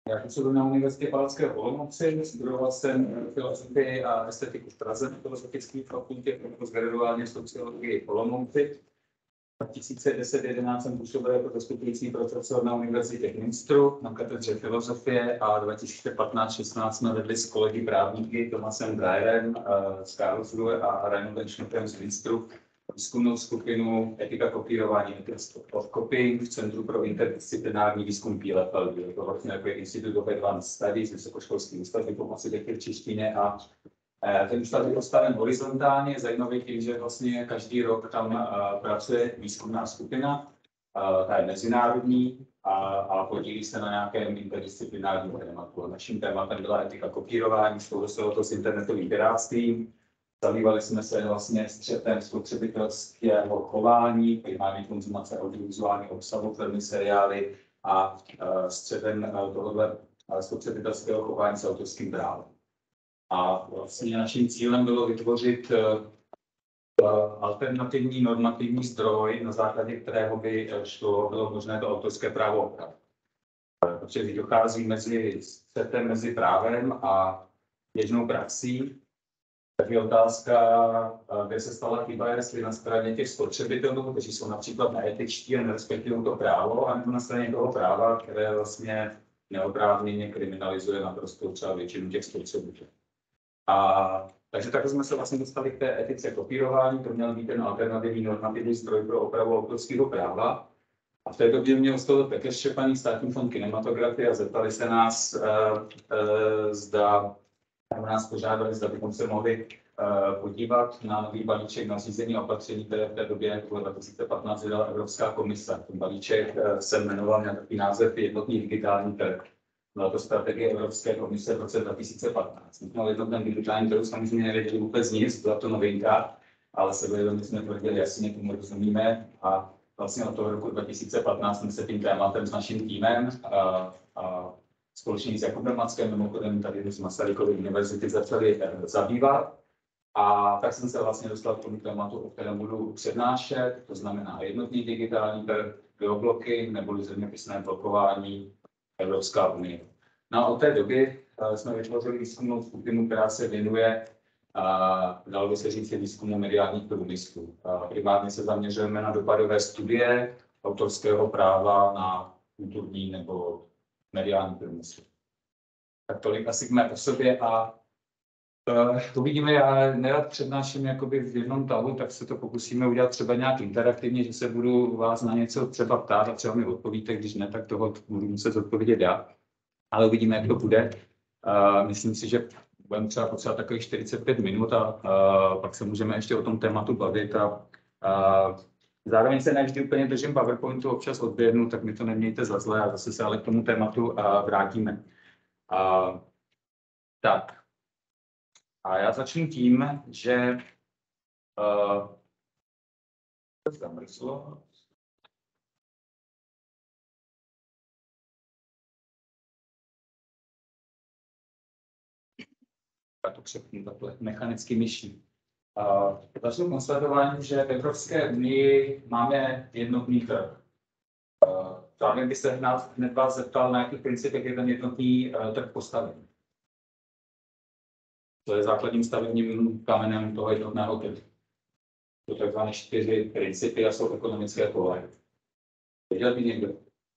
Já působím na Univerzitě Palackého v Olomouci, studoval jsem filozofii a estetiku v Praze na Filozofické fakultě, postgraduálně sociologii v Olomouci. V 2010-2011 jsem působil jako zastupující profesor na Univerzitě v Münsteru na katedře filozofie a 2015-16 jsme vedli s kolegy právníky Tomasem Dreierem z Karlsruhe a Reinholdem Schnupperem z Münsteru výzkumnou skupinu Etika kopírování of Copying v Centru pro interdisciplinární výzkum Bielefeld. Je to vlastně jako Institute of Advanced Studies, vysokoškolský ústav pomoci v češtině a ten ústav je postaven horizontálně, zajímavý tím, že vlastně každý rok tam pracuje výzkumná skupina, ta je mezinárodní a podílí se na nějakém interdisciplinárním tématu. Naším tématem byla etika kopírování, souviselo to s internetovým pirátstvím. Zabývali jsme se vlastně střetem spotřebitelského chování, primární konzumace audiovizuálního obsahu, filmy, seriály a střetem tohoto spotřebitelského chování s autorským právem. A vlastně naším cílem bylo vytvořit alternativní normativní zdroj, na základě kterého by bylo možné to autorské právo opravit. Protože když dochází střetem mezi právem a běžnou praxí, tak je otázka, kde se stala chyba, jestli na straně těch spotřebitelů, kteří jsou například neetičtí a nerespektují to právo, anebo na straně toho práva, které vlastně neoprávněně kriminalizuje naprosto třeba většinu těch spotřebitelů. Takže takhle jsme se vlastně dostali k té etice kopírování, to měl být ten alternativní normativní zdroj pro opravu autorského práva. A v té době mě oslovil Petr Štěpánek, Státní fond kinematografie, a zeptali se nás, požádali, zda bychom se mohli podívat na nový balíček nařízení a opatření, které v té době 2015 vydala Evropská komise. Ten balíček se jmenoval na takový název Jednotný digitální trh. Byla to strategie Evropské komise v roce 2015. My jsme o jednotném digitálním trhu samozřejmě nevěděli vůbec nic, byla to novinka, ale sebevědomě jsme tvrdili, jasně tomu rozumíme. A vlastně od toho roku 2015 jsme se tím tématem s naším týmem společně s Jakubem Mackem, mimochodem tady z Masarykovy univerzity, začali zabývat. A tak jsem se vlastně dostal k tomu tématu, o kterém budu přednášet, to znamená jednotný digitální trh, geoblocking neboli zeměpisné blokování, Evropská unie. No a od té doby jsme vytvořili výzkumnou skupinu, která se věnuje, dalo by se říct, výzkumu mediálních průmyslů. Primárně se zaměřujeme na dopadové studie autorského práva na kulturní nebo mediální průmysl. Tak tolik asi k mé osobě a uvidíme, já nerad přednáším jakoby v jednom tahu, tak se to pokusíme udělat třeba nějak interaktivně, že se budu vás na něco třeba ptát a třeba mi odpovíte, když ne, tak toho budu muset odpovědět já. Ale uvidíme, jak to bude. Myslím si, že budeme třeba potřebovat takových 45 minut a pak se můžeme ještě o tom tématu bavit. Zároveň se ne vždy úplně držím PowerPointu, občas odběhnu, tak mi to nemějte za zlé a zase se ale k tomu tématu vrátíme. Tak. A já začnu tím, že zamrzlo. Já to přepnu takhle mechanicky myší. Začnu konstatování, že v Evropské unii máme jednotný trh. Zároveň bych se hned vás zeptal, na jakých principech je ten jednotný trh postaven. To je základním stavebním kamenem toho jednotného trhu. To takzvané 4 principy a jsou ekonomické povahy. Věděl by někdo?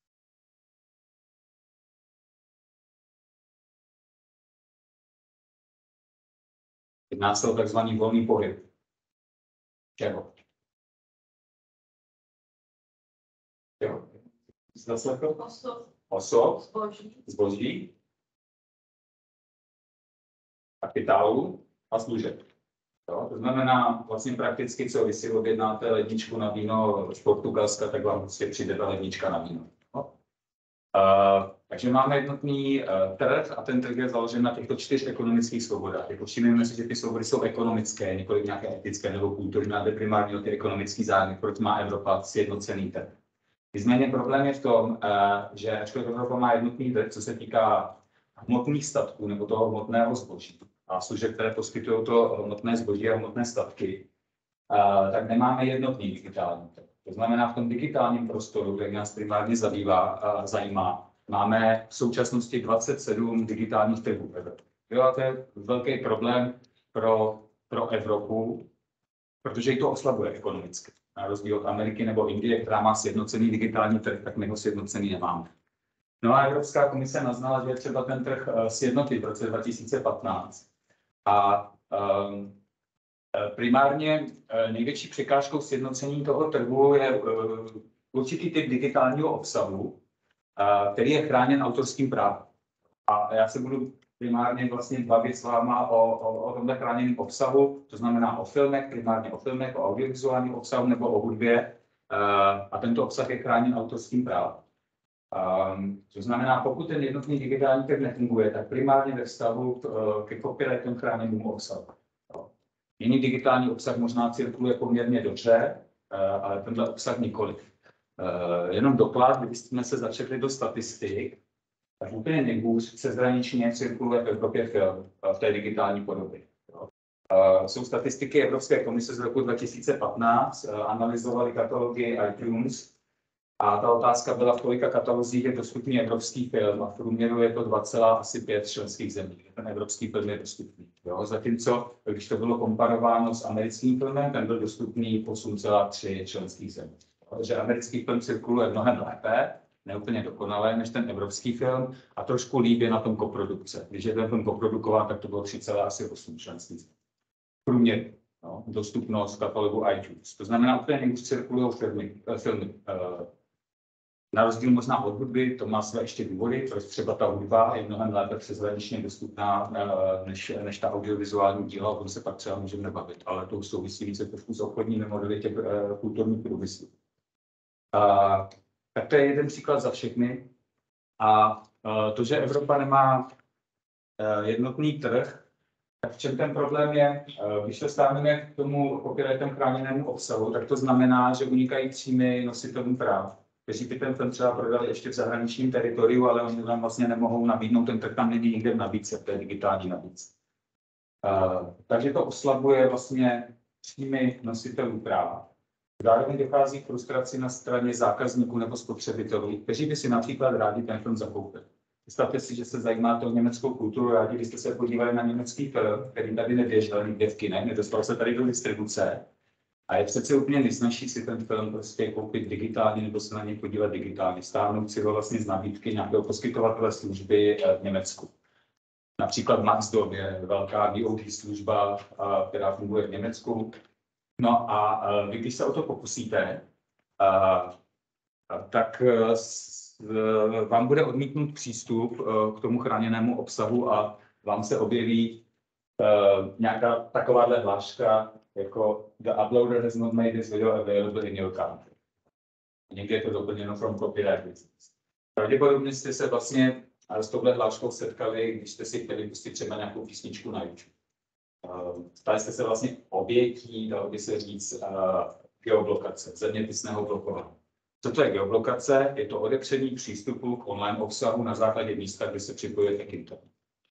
Jedná se o takzvaný volný pohyb. Čeho? Jo. Zaslechl? Osob. Zboží. Kapitálu a služeb. Jo? To znamená vlastně prakticky, co vy si objednáte ledničku na víno z Portugalska, tak vám prostě přijde ta lednička na víno. No? Takže máme jednotný trh a ten trh je založen na těchto 4 ekonomických svobodách. Jako všimneme si, že ty svobody jsou ekonomické, nikoliv nějaké etické nebo kulturní, ale primárně ty ekonomické zájmy, proč má Evropa sjednocený trh. Nicméně problém je v tom, že ačkoliv Evropa má jednotný trh, co se týká hmotných statků nebo toho hmotného zboží a služeb, které poskytují to hmotné zboží a hmotné statky, tak nemáme jednotný digitální trh. To znamená, v tom digitálním prostoru, který nás primárně zajímá, máme v současnosti 27 digitálních trhů v Evropě. Jo, to je velký problém pro Evropu, protože ji to oslabuje ekonomicky. Na rozdíl od Ameriky nebo Indie, která má sjednocený digitální trh, tak my ho sjednocený nemáme. No a Evropská komise naznala, že je třeba ten trh sjednotit v roce 2015. A primárně největší překážkou sjednocení toho trhu je určitý typ digitálního obsahu, který je chráněn autorským právem. A já se budu primárně vlastně bavit s váma o tomhle chráněném obsahu, to znamená o filmech, primárně o filmech, o audiovizuálním obsahu nebo o hudbě. A tento obsah je chráněn autorským právem. To znamená, pokud ten jednotný digitální trh nefunguje, tak primárně ve vztahu ke copyrightem chráněnému obsahu. Jiný digitální obsah možná cirkuluje poměrně dobře, ale tenhle obsah nikoliv. Jenom doklad, kdybychom se začali do statistik, tak úplně nejhůř přeshraničně cirkuluje v Evropě film v té digitální podobě. Jsou statistiky Evropské komise z roku 2015, analyzovali katalogy iTunes a ta otázka byla, v kolika katalozích je dostupný evropský film a v průměru je to 2,5 členských zemí. Ten evropský film je dostupný. Jo? Zatímco, když to bylo komparováno s americkým filmem, ten byl dostupný 8,3 členských zemí. Takže americký film cirkuluje mnohem lépe, neúplně dokonale, než ten evropský film a trošku líp je na tom koprodukce. Když je ten film koprodukován, tak to bylo 3,8 členských zemí. Průměr, no, dostupnost katalogu iTunes. To znamená, úplně nejhůř cirkulují filmy. Na rozdíl možná od hudby, to má své ještě důvody, proč třeba ta hudba je mnohem lépe přeshraničně dostupná než ta audiovizuální díla, o tom se pak třeba můžeme bavit, ale to souvisí více trošku s obchodními modely těch kulturních průmyslů. Tak to je jeden příklad za všechny. A to, že Evropa nemá jednotný trh, tak v čem ten problém je? Když se stáhneme k tomu copyrightem chráněnému obsahu, tak to znamená, že unikají příjmy nositelům práv, kteří by ten film třeba prodali ještě v zahraničním teritoriu, ale oni tam vlastně nemohou nabídnout, ten trh tam není nikde v nabídce, v té digitální nabídce. Takže to oslabuje vlastně příjmy nositelů práv. Zároveň dochází k frustraci na straně zákazníků nebo spotřebitelů, kteří by si například rádi ten film zakoupili. Představte si, že se zajímáte o německou kulturu, rádi byste se podívali na německý film, který tady neběžel nikde v kinech, nedostal se tady do distribuce. A je přece úplně nejsnažší si ten film prostě koupit digitálně nebo se na něj podívat digitálně, stáhnout si ho vlastně z nabídky nějakého poskytovatele služby v Německu. Například Maxdom je velká VOD služba, která funguje v Německu. No a vy, když se o to pokusíte, tak vám bude odmítnut přístup k tomu chráněnému obsahu a vám se objeví nějaká takováhle hláška, jako the uploader has not made this video available in your country. Někde je to doplněno from copyright reasons. Pravděpodobně jste se vlastně s touhle hláškou setkali, když jste si chtěli pustit třeba nějakou písničku na YouTube. Stali jste se vlastně obětí, dalo by se říct, geoblokace, zeměpisného blokování. Co to je geoblokace? Je to odepření přístupu k online obsahu na základě místa, kde se připojujete k internetu.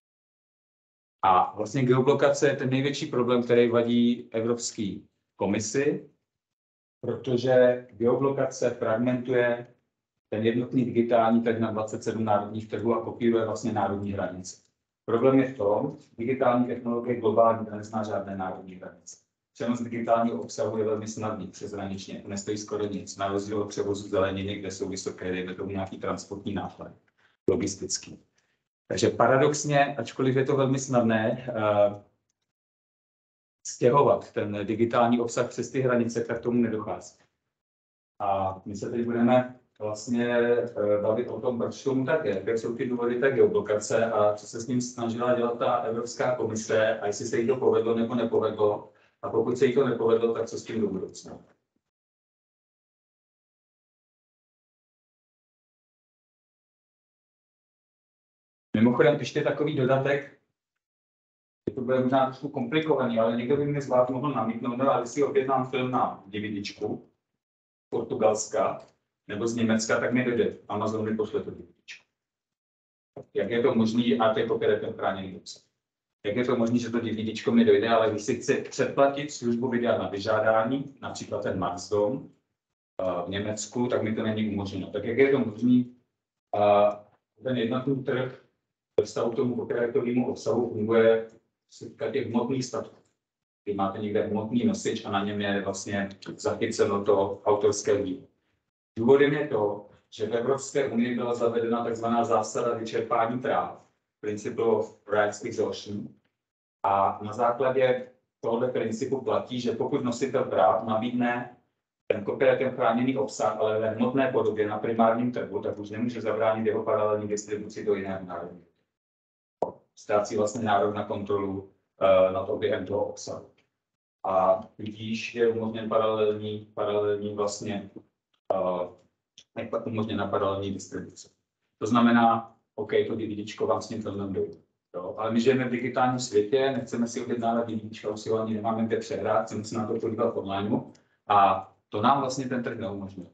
A vlastně geoblokace je ten největší problém, který vadí Evropské komisi, protože geoblokace fragmentuje ten jednotný digitální trh na 27 národních trhů a kopíruje vlastně národní hranice. Problém je v tom, že digitální technologie globální nezná žádné národní hranice. Přenos digitálního obsahu je velmi snadný přeshraničně, nestojí skoro nic, na rozdíl od převozu zeleniny, kde jsou vysoké, dejme tomu nějaký transportní náklad, logistický. Takže paradoxně, ačkoliv je to velmi snadné stěhovat ten digitální obsah přes ty hranice, tak tomu nedochází. A my se teď budeme vlastně bavit o tom, proč tomu tak je, jak jsou ty důvody té geoblokace a co se s ním snažila dělat ta Evropská komise a jestli se jí to povedlo nebo nepovedlo. A pokud se jí to nepovedlo, tak co s tím do budoucna. Mimochodem, ještě takový dodatek, to bude možná trošku komplikovaný, ale někdo by mě z vás mohl namítnout, no, ale když si objednám film na DVDčku z Portugalska nebo z Německa, tak mi dojde. Amazon mi pošle to DVDčko. Jak je to možné, a to je copyrightem chráněný obsah. Jak je to možné, že to DVDčko mi dojde, ale když si chci předplatit službu videa na vyžádání, například ten Maxdom v Německu, tak mi to není umožněno. Tak jak je to možné, ten jednotný trh ve vztahu k tomu copyrightovému obsahu funguje z těch hmotných statků. Kdy máte někde hmotný nosič a na něm je vlastně zachyceno to autorské dílo. Důvodem je to, že v Evropské unii byla zavedena tzv. Zásada vyčerpání práv, principle of rights exhaustion. A na základě tohoto principu platí, že pokud nositel práv nabídne ten copyrightem chráněný obsah, ale ve hmotné podobě na primárním trhu, tak už nemůže zabránit jeho paralelní distribuci do jiného národního. Ztrácí vlastně nárok na kontrolu nad oběhem toho obsahu. A tudíž je umožněn paralelní vlastně umožněna paralelní distribuce. To znamená, OK, to DVDčko vám s tím filmem dojde. Ale my žijeme v digitálním světě, nechceme si objednávat DVDčka, už si ho ani nemáme kde přehrát, chceme se na to podívat online a to nám vlastně ten trh neumožňuje.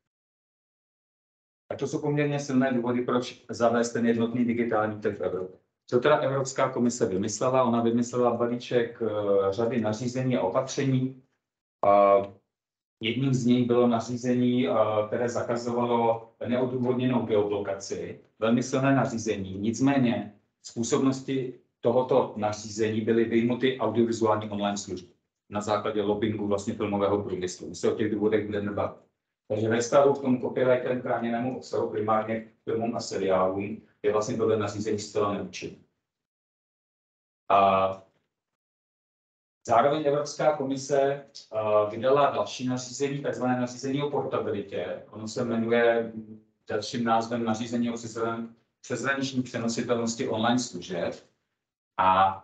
A to jsou poměrně silné důvody, proč zavést ten jednotný digitální trh v Evropě. Co teda Evropská komise vymyslela? Ona vymyslela balíček řady nařízení a opatření. Jedním z nich bylo nařízení, které zakazovalo neodůvodněnou geoblokaci. Velmi silné nařízení. Nicméně z působnosti tohoto nařízení byly vyjmuty audiovizuální online služby na základě lobbingu vlastně filmového průmyslu. My se o těch důvodech budeme bavit. Takže ve vztahu k tomu copyrightem chráněnému obsahu, primárně k filmům a seriálům, je vlastně tohle nařízení zcela neúčinné. A zároveň Evropská komise vydala další nařízení, takzvané nařízení o portabilitě. Ono se jmenuje dalším názvem nařízení o přeshraniční přenositelnosti online služeb. A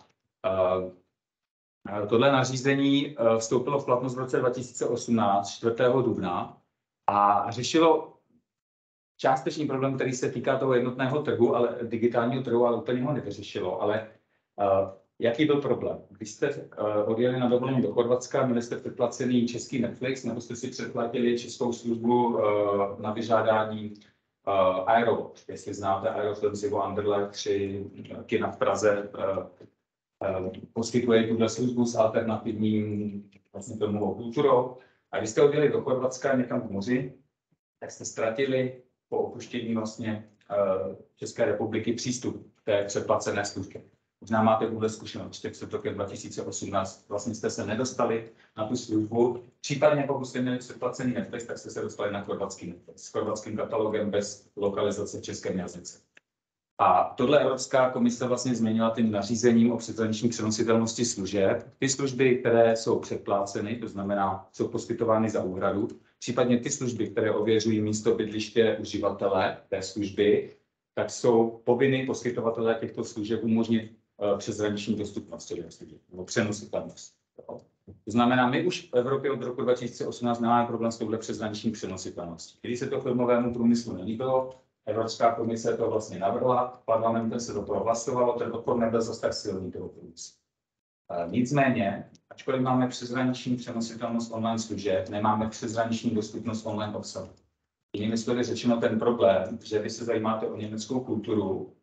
tohle nařízení vstoupilo v platnost v roce 2018, 4. dubna, a řešilo částečný problém, který se týká toho jednotného trhu, ale digitálního trhu, ale úplně ho nevyřešilo. Ale jaký byl problém? Když jste odjeli na dovolenou do Chorvatska, měli jste předplacený český Netflix, nebo jste si předplatili českou službu na vyžádání Aerofilms. Jestli znáte Aerofilms nebo Underlight 3 kina v Praze, poskytuje tuhle službu s alternativním vlastně filmovou kulturou. A když jste odjeli do Chorvatska někam k moři, tak jste ztratili po opuštění vlastně České republiky přístup k té předplacené službě. Možná máte tuhle zkušenost, před rokem 2018 vlastně jste se nedostali na tu službu. Případně pokud jste měli předplacený Netflix, tak jste se dostali na chorvatský Netflix s chorvatským katalogem bez lokalizace v českém jazyce. A tohle Evropská komise vlastně změnila tím nařízením o přeshraniční přenositelnosti služeb. Ty služby, které jsou předpláceny, to znamená, jsou poskytovány za úhradu, případně ty služby, které ověřují místo bydliště uživatele té služby, tak jsou povinny poskytovatelé těchto služeb umožnit přeshraniční dostupnost nebo přenositelnost. To znamená, my už v Evropě od roku 2018 nemáme problém s touhle přeshraniční přenositelností. Když se to filmovému průmyslu nelíbilo, Evropská komise to vlastně navrhla, parlamentem se do toho hlasovalo, ten odpor nebyl zase tak silný toho průmyslu. Nicméně, ačkoliv máme přeshraniční přenositelnost online služeb, nemáme přeshraniční dostupnost online obsahu. Jinými slovy řečeno ten problém, že vy se zajímáte o německou kulturu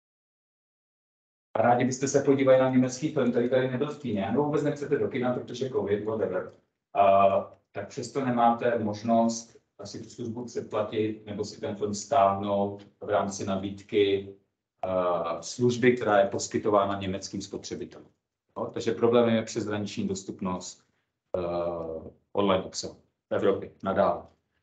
a rádi byste se podívali na německý film, který tady nebyl v kíně, nebo vůbec nechcete do kina, protože covid, whatever, tak přesto nemáte možnost si tu službu předplatit nebo si ten film stáhnout v rámci nabídky služby, která je poskytována německým spotřebitelům. No, takže problémem je přeshraniční dostupnost online obsahu v Evropě nadále.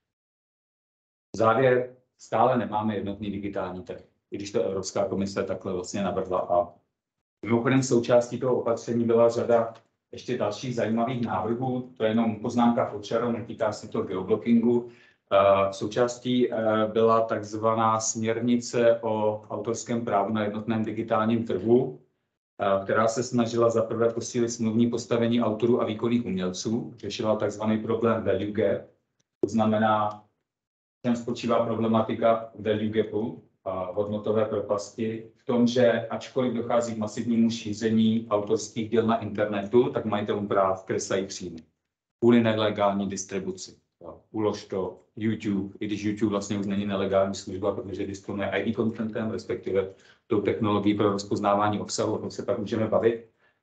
Závěr, stále nemáme jednotný digitální trh, i když to Evropská komise takhle vlastně navrhla. A mimochodem součástí toho opatření byla řada ještě dalších zajímavých návrhů, to je jenom poznámka pod čarou, netýká se to geoblockingu. Součástí byla takzvaná směrnice o autorském právu na jednotném digitálním trhu, která se snažila zaprvé posílit smluvní postavení autorů a výkonných umělců, řešila takzvaný problém value gap, to znamená, čem spočívá problematika value gapu a hodnotové propasti v tom, že ačkoliv dochází k masivnímu šíření autorských děl na internetu, tak majitelům práv klesají příjmy kvůli nelegální distribuci. Ulož to YouTube, i když YouTube vlastně už není nelegální služba, protože disponuje ID contentem, respektive tou technologií pro rozpoznávání obsahu, o tom se pak můžeme bavit.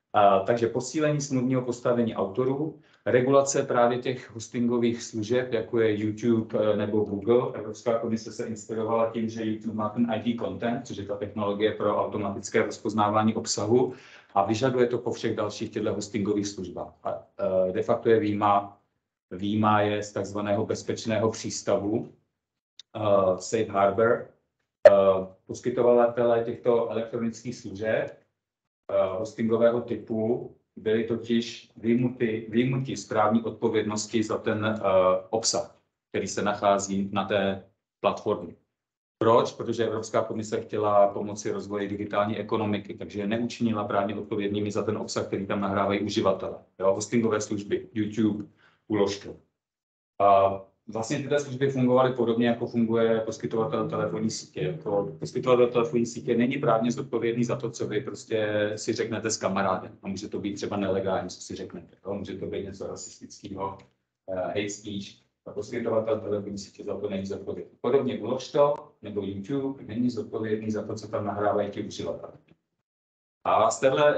Takže posílení smluvního postavení autorů, regulace právě těch hostingových služeb, jako je YouTube nebo Google. Evropská komise se inspirovala tím, že YouTube má ten ID content, což je ta technologie pro automatické rozpoznávání obsahu, a vyžaduje to po všech dalších těchto hostingových službách. De facto je výjima je z takzvaného bezpečného přístavu, Safe Harbor. Poskytovatelé těchto elektronických služeb hostingového typu byli totiž vyjmuti z právní odpovědnosti za ten obsah, který se nachází na té platformě. Proč? Protože Evropská komise chtěla pomoci rozvoji digitální ekonomiky, takže neučinila právně odpovědnými za ten obsah, který tam nahrávají uživatelé. Hostingové služby, YouTube, uložky. Vlastně tyto služby fungovaly podobně, jako funguje poskytovatel telefonní sítě. Jako poskytovatel telefonní sítě není právně zodpovědný za to, co vy prostě si řeknete s kamarádem. A může to být třeba nelegální, co si řeknete. Může to být něco rasistického, hate speech. A poskytovatel telefonní sítě za to není zodpovědný. Podobně Uložto nebo YouTube není zodpovědný za to, co tam nahrávají ti uživatelé. A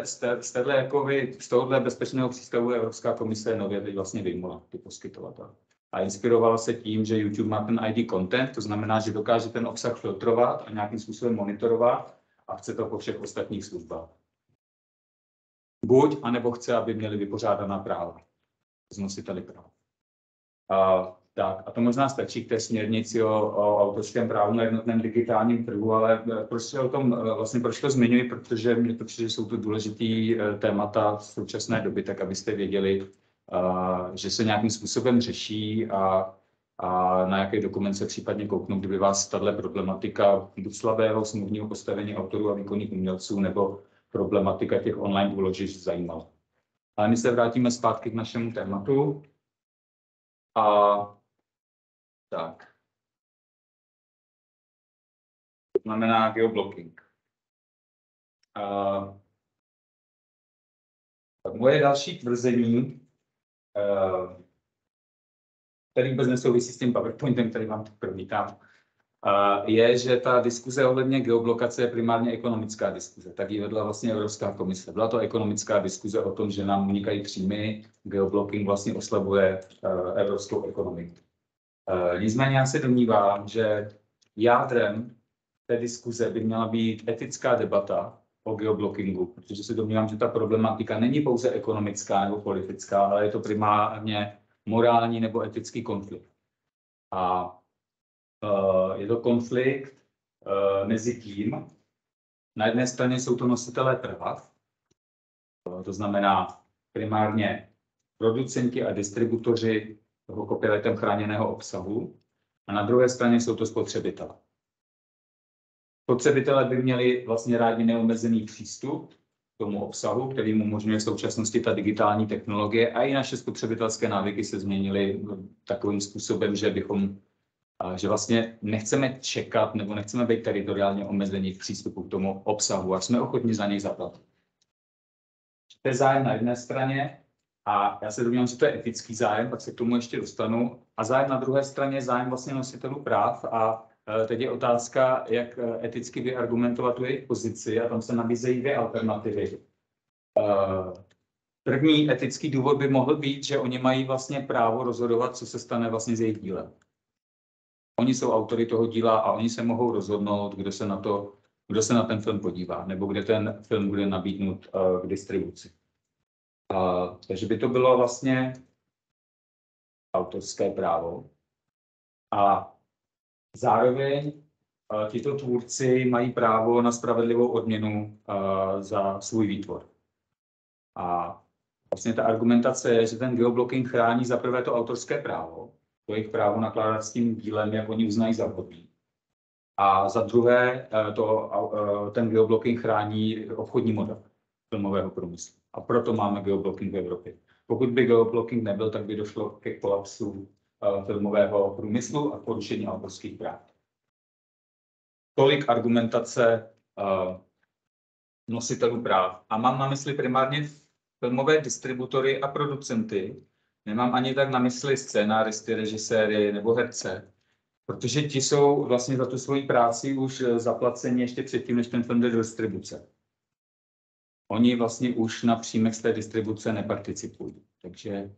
z tohohle bezpečného přístavu Evropská komise nově teď vlastně vyjmula ty poskytovatele. A inspirovala se tím, že YouTube má ten ID content, to znamená, že dokáže ten obsah filtrovat a nějakým způsobem monitorovat a chce to po všech ostatních službách. Buď, anebo chce, aby měli vypořádaná práva z nositeli práv. A to možná stačí k té směrnici o autorském právu na jednotném digitálním trhu, ale proč to zmiňuji, protože mně to přijde, že jsou to důležitý témata v současné době, tak abyste věděli, že se nějakým způsobem řeší a na jaký dokument se případně kouknout, kdyby vás tato problematika buď slabého smluvního postavení autorů a výkonných umělců nebo problematika těch online úložišť zajímala. Ale my se vrátíme zpátky k našemu tématu. Tak. To znamená geoblocking. Moje další tvrzení, který vůbec nesouvisí s tím PowerPointem, který vám teď promítám, je, že ta diskuze ohledně geoblokace je primárně ekonomická diskuze. Tak ji vedla vlastně Evropská komise. Byla to ekonomická diskuze o tom, že nám unikají příjmy, geoblocking vlastně oslabuje evropskou ekonomiku. Nicméně já se domnívám, že jádrem té diskuze by měla být etická debata o geoblockingu, protože se domnívám, že ta problematika není pouze ekonomická nebo politická, ale je to primárně morální nebo etický konflikt. A je to konflikt mezi tím, na jedné straně jsou to nositelé práv, to znamená primárně producenti a distributoři toho copyrightem chráněného obsahu, a na druhé straně jsou to spotřebitelé. Spotřebitelé by měli vlastně rádi neomezený přístup k tomu obsahu, který mu umožňuje v současnosti ta digitální technologie, a i naše spotřebitelské návyky se změnily takovým způsobem, že vlastně nechceme čekat nebo nechceme být teritoriálně omezení v přístupu k tomu obsahu a jsme ochotni za něj zaplatit. To je zájem na jedné straně a já se domnívám, že to je etický zájem, pak se k tomu ještě dostanu. A zájem na druhé straně je zájem vlastně nositelů práv a teď je otázka, jak eticky vyargumentovat tu jejich pozici, a tam se nabízejí dvě alternativy. První etický důvod by mohl být, že oni mají vlastně právo rozhodovat, co se stane vlastně s jejich dílem. Oni jsou autory toho díla a oni se mohou rozhodnout, kdo se na ten film podívá, nebo kde ten film bude nabídnut k distribuci. Takže by to bylo vlastně autorské právo. A zároveň tito tvůrci mají právo na spravedlivou odměnu za svůj výtvor. A vlastně ta argumentace je, že ten geoblocking chrání za prvé to autorské právo, to jejich právo nakládat s tím dílem, jak oni uznají za vhodný. A za druhé, ten geoblocking chrání obchodní model filmového průmyslu. A proto máme geoblocking v Evropě. Pokud by geoblocking nebyl, tak by došlo ke kolapsu filmového průmyslu a porušení autorských práv. Tolik argumentace nositelů práv. A mám na mysli primárně filmové distributory a producenty. Nemám ani tak na mysli scénáristy, režiséry nebo herce, protože ti jsou vlastně za tu svoji práci už zaplaceni ještě předtím, než ten film jde do distribuce. oni vlastně už na příjmech z té distribuce neparticipují. Takže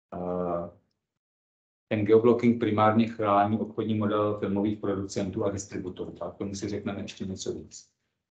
ten geoblocking primárně chrání obchodní model filmových producentů a distributorů. A k tomu si řekneme ještě něco víc.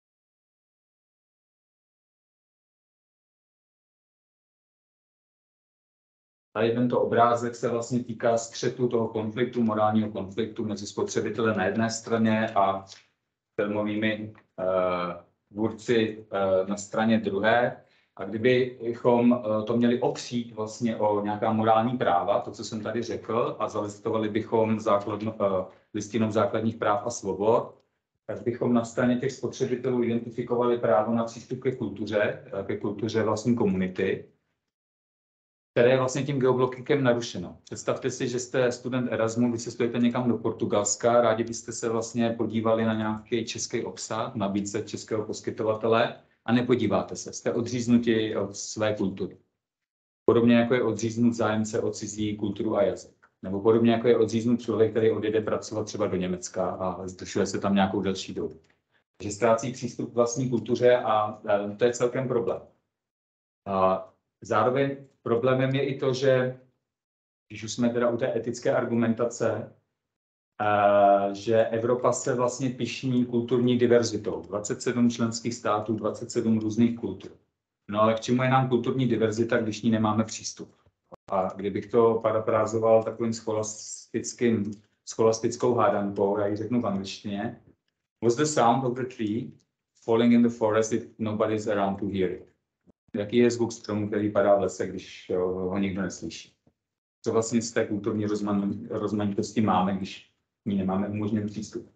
Tady tento obrázek se vlastně týká střetu toho konfliktu, morálního konfliktu mezi spotřebitelem na jedné straně a filmovými tvůrci na straně druhé. A kdybychom to měli opřít vlastně o nějaká morální práva, to, co jsem tady řekl, a zalistovali bychom listinou základních práv a svobod, tak bychom na straně těch spotřebitelů identifikovali právo na přístup ke kultuře vlastní komunity, které je vlastně tím geoblockingem narušeno. Představte si, že jste student Erasmu, vy se studujete někam do Portugalska, rádi byste se vlastně podívali na nějaký český obsah, nabídce českého poskytovatele a nepodíváte se, jste odříznuti od své kultury. Podobně jako je odříznut zájemce o cizí kulturu a jazyk. Nebo podobně jako je odříznut člověk, který odjede pracovat třeba do Německa a zdržuje se tam nějakou delší dobu. Takže ztrácí přístup k vlastní kultuře a to je celkem problém. Zároveň problémem je i to, že když už jsme teda u té etické argumentace, že Evropa se vlastně pyšní kulturní diverzitou. 27 členských států, 27 různých kultur. No ale k čemu je nám kulturní diverzita, když ní nemáme přístup? A kdybych to parafrázoval takovým scholastickou hádankou, já ji řeknu v angličtině. Was the sound of the tree falling in the forest if nobody is around to hear it? Jaký je zvuk stromu, který padá v lese, když ho nikdo neslyší? Co vlastně z té kulturní rozmanitosti máme, když ní nemáme umožněn přístup?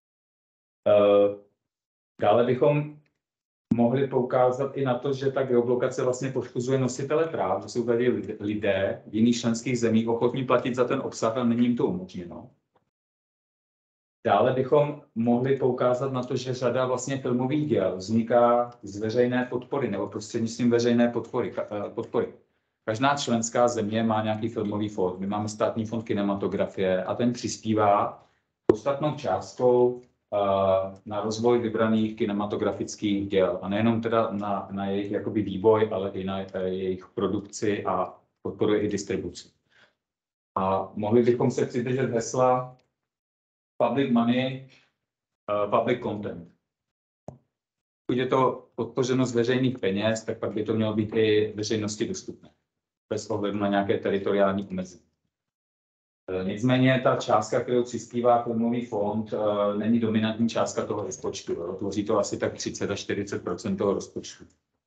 Dále bychom mohli poukázat i na to, že ta geoblokace vlastně poškozuje nositele práv, že jsou tady lidé v jiných členských zemích ochotní platit za ten obsah a není jim to umožněno. Dále bychom mohli poukázat na to, že řada vlastně filmových děl vzniká z veřejné podpory nebo prostřednictvím veřejné podpory. Každá členská země má nějaký filmový fond. My máme státní fond kinematografie a ten přispívá podstatnou částkou na rozvoj vybraných kinematografických děl. A nejenom teda na jejich jakoby vývoj, ale i na jejich produkci a podporuje i distribuci. A mohli bychom se přidržet hesla public money, public content. Pokud je to podpořeno z veřejných peněz, tak pak by to mělo být i veřejnosti dostupné, bez ohledu na nějaké teritoriální omezení. Nicméně ta částka, kterou přispívá filmový fond, není dominantní částka toho rozpočtu. Tvoří to asi tak 30 až 40% toho rozpočtu.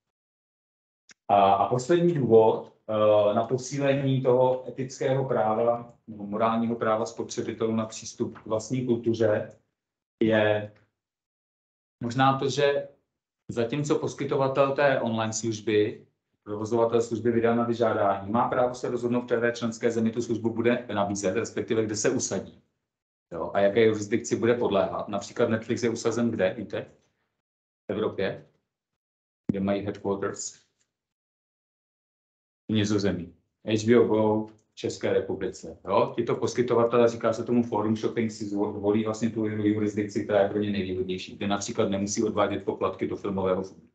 A poslední důvod na posílení toho etického práva nebo morálního práva spotřebitelů na přístup k vlastní kultuře je možná to, že zatímco poskytovatel té online služby, provozovatel služby vydá na vyžádání, má právo se rozhodnout, v které členské zemi tu službu bude nabízet, respektive kde se usadí. Jo, a jaké jurisdikci bude podléhat. Například Netflix je usazen kde, víte? V Evropě, kde mají headquarters. V Nizozemí. HBO Go v České republice. Jo? Tito poskytovatelé, říká se tomu forum shopping, si volí vlastně tu jurisdikci, která je pro ně nejvýhodnější, kde například nemusí odvádět poplatky do filmového fondu.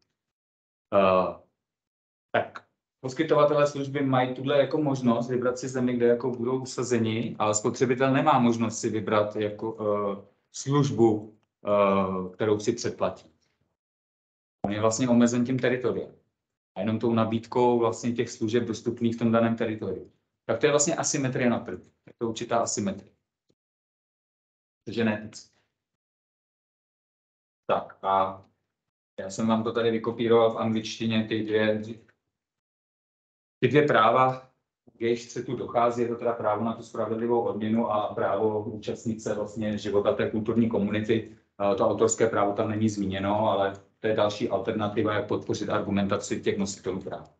Tak poskytovatelé služby mají tuhle jako možnost vybrat si zemi, kde jako budou usazeni, ale spotřebitel nemá možnost si vybrat jako službu, kterou si předplatí. On je vlastně omezen tím teritoriem. A jenom tou nabídkou vlastně těch služeb dostupných v tom daném teritoriu. Tak to je vlastně asymetrie na trhu. Je to určitá asymetrie. Takže ne. Tak a já jsem vám to tady vykopíroval v angličtině, ty dvě práva, k jejich střetu dochází, je to teda právo na tu spravedlivou odměnu a právo účastnit se vlastně života té kulturní komunity. To autorské právo tam není zmíněno, ale to je další alternativa, jak podpořit argumentaci těch nositelů práv.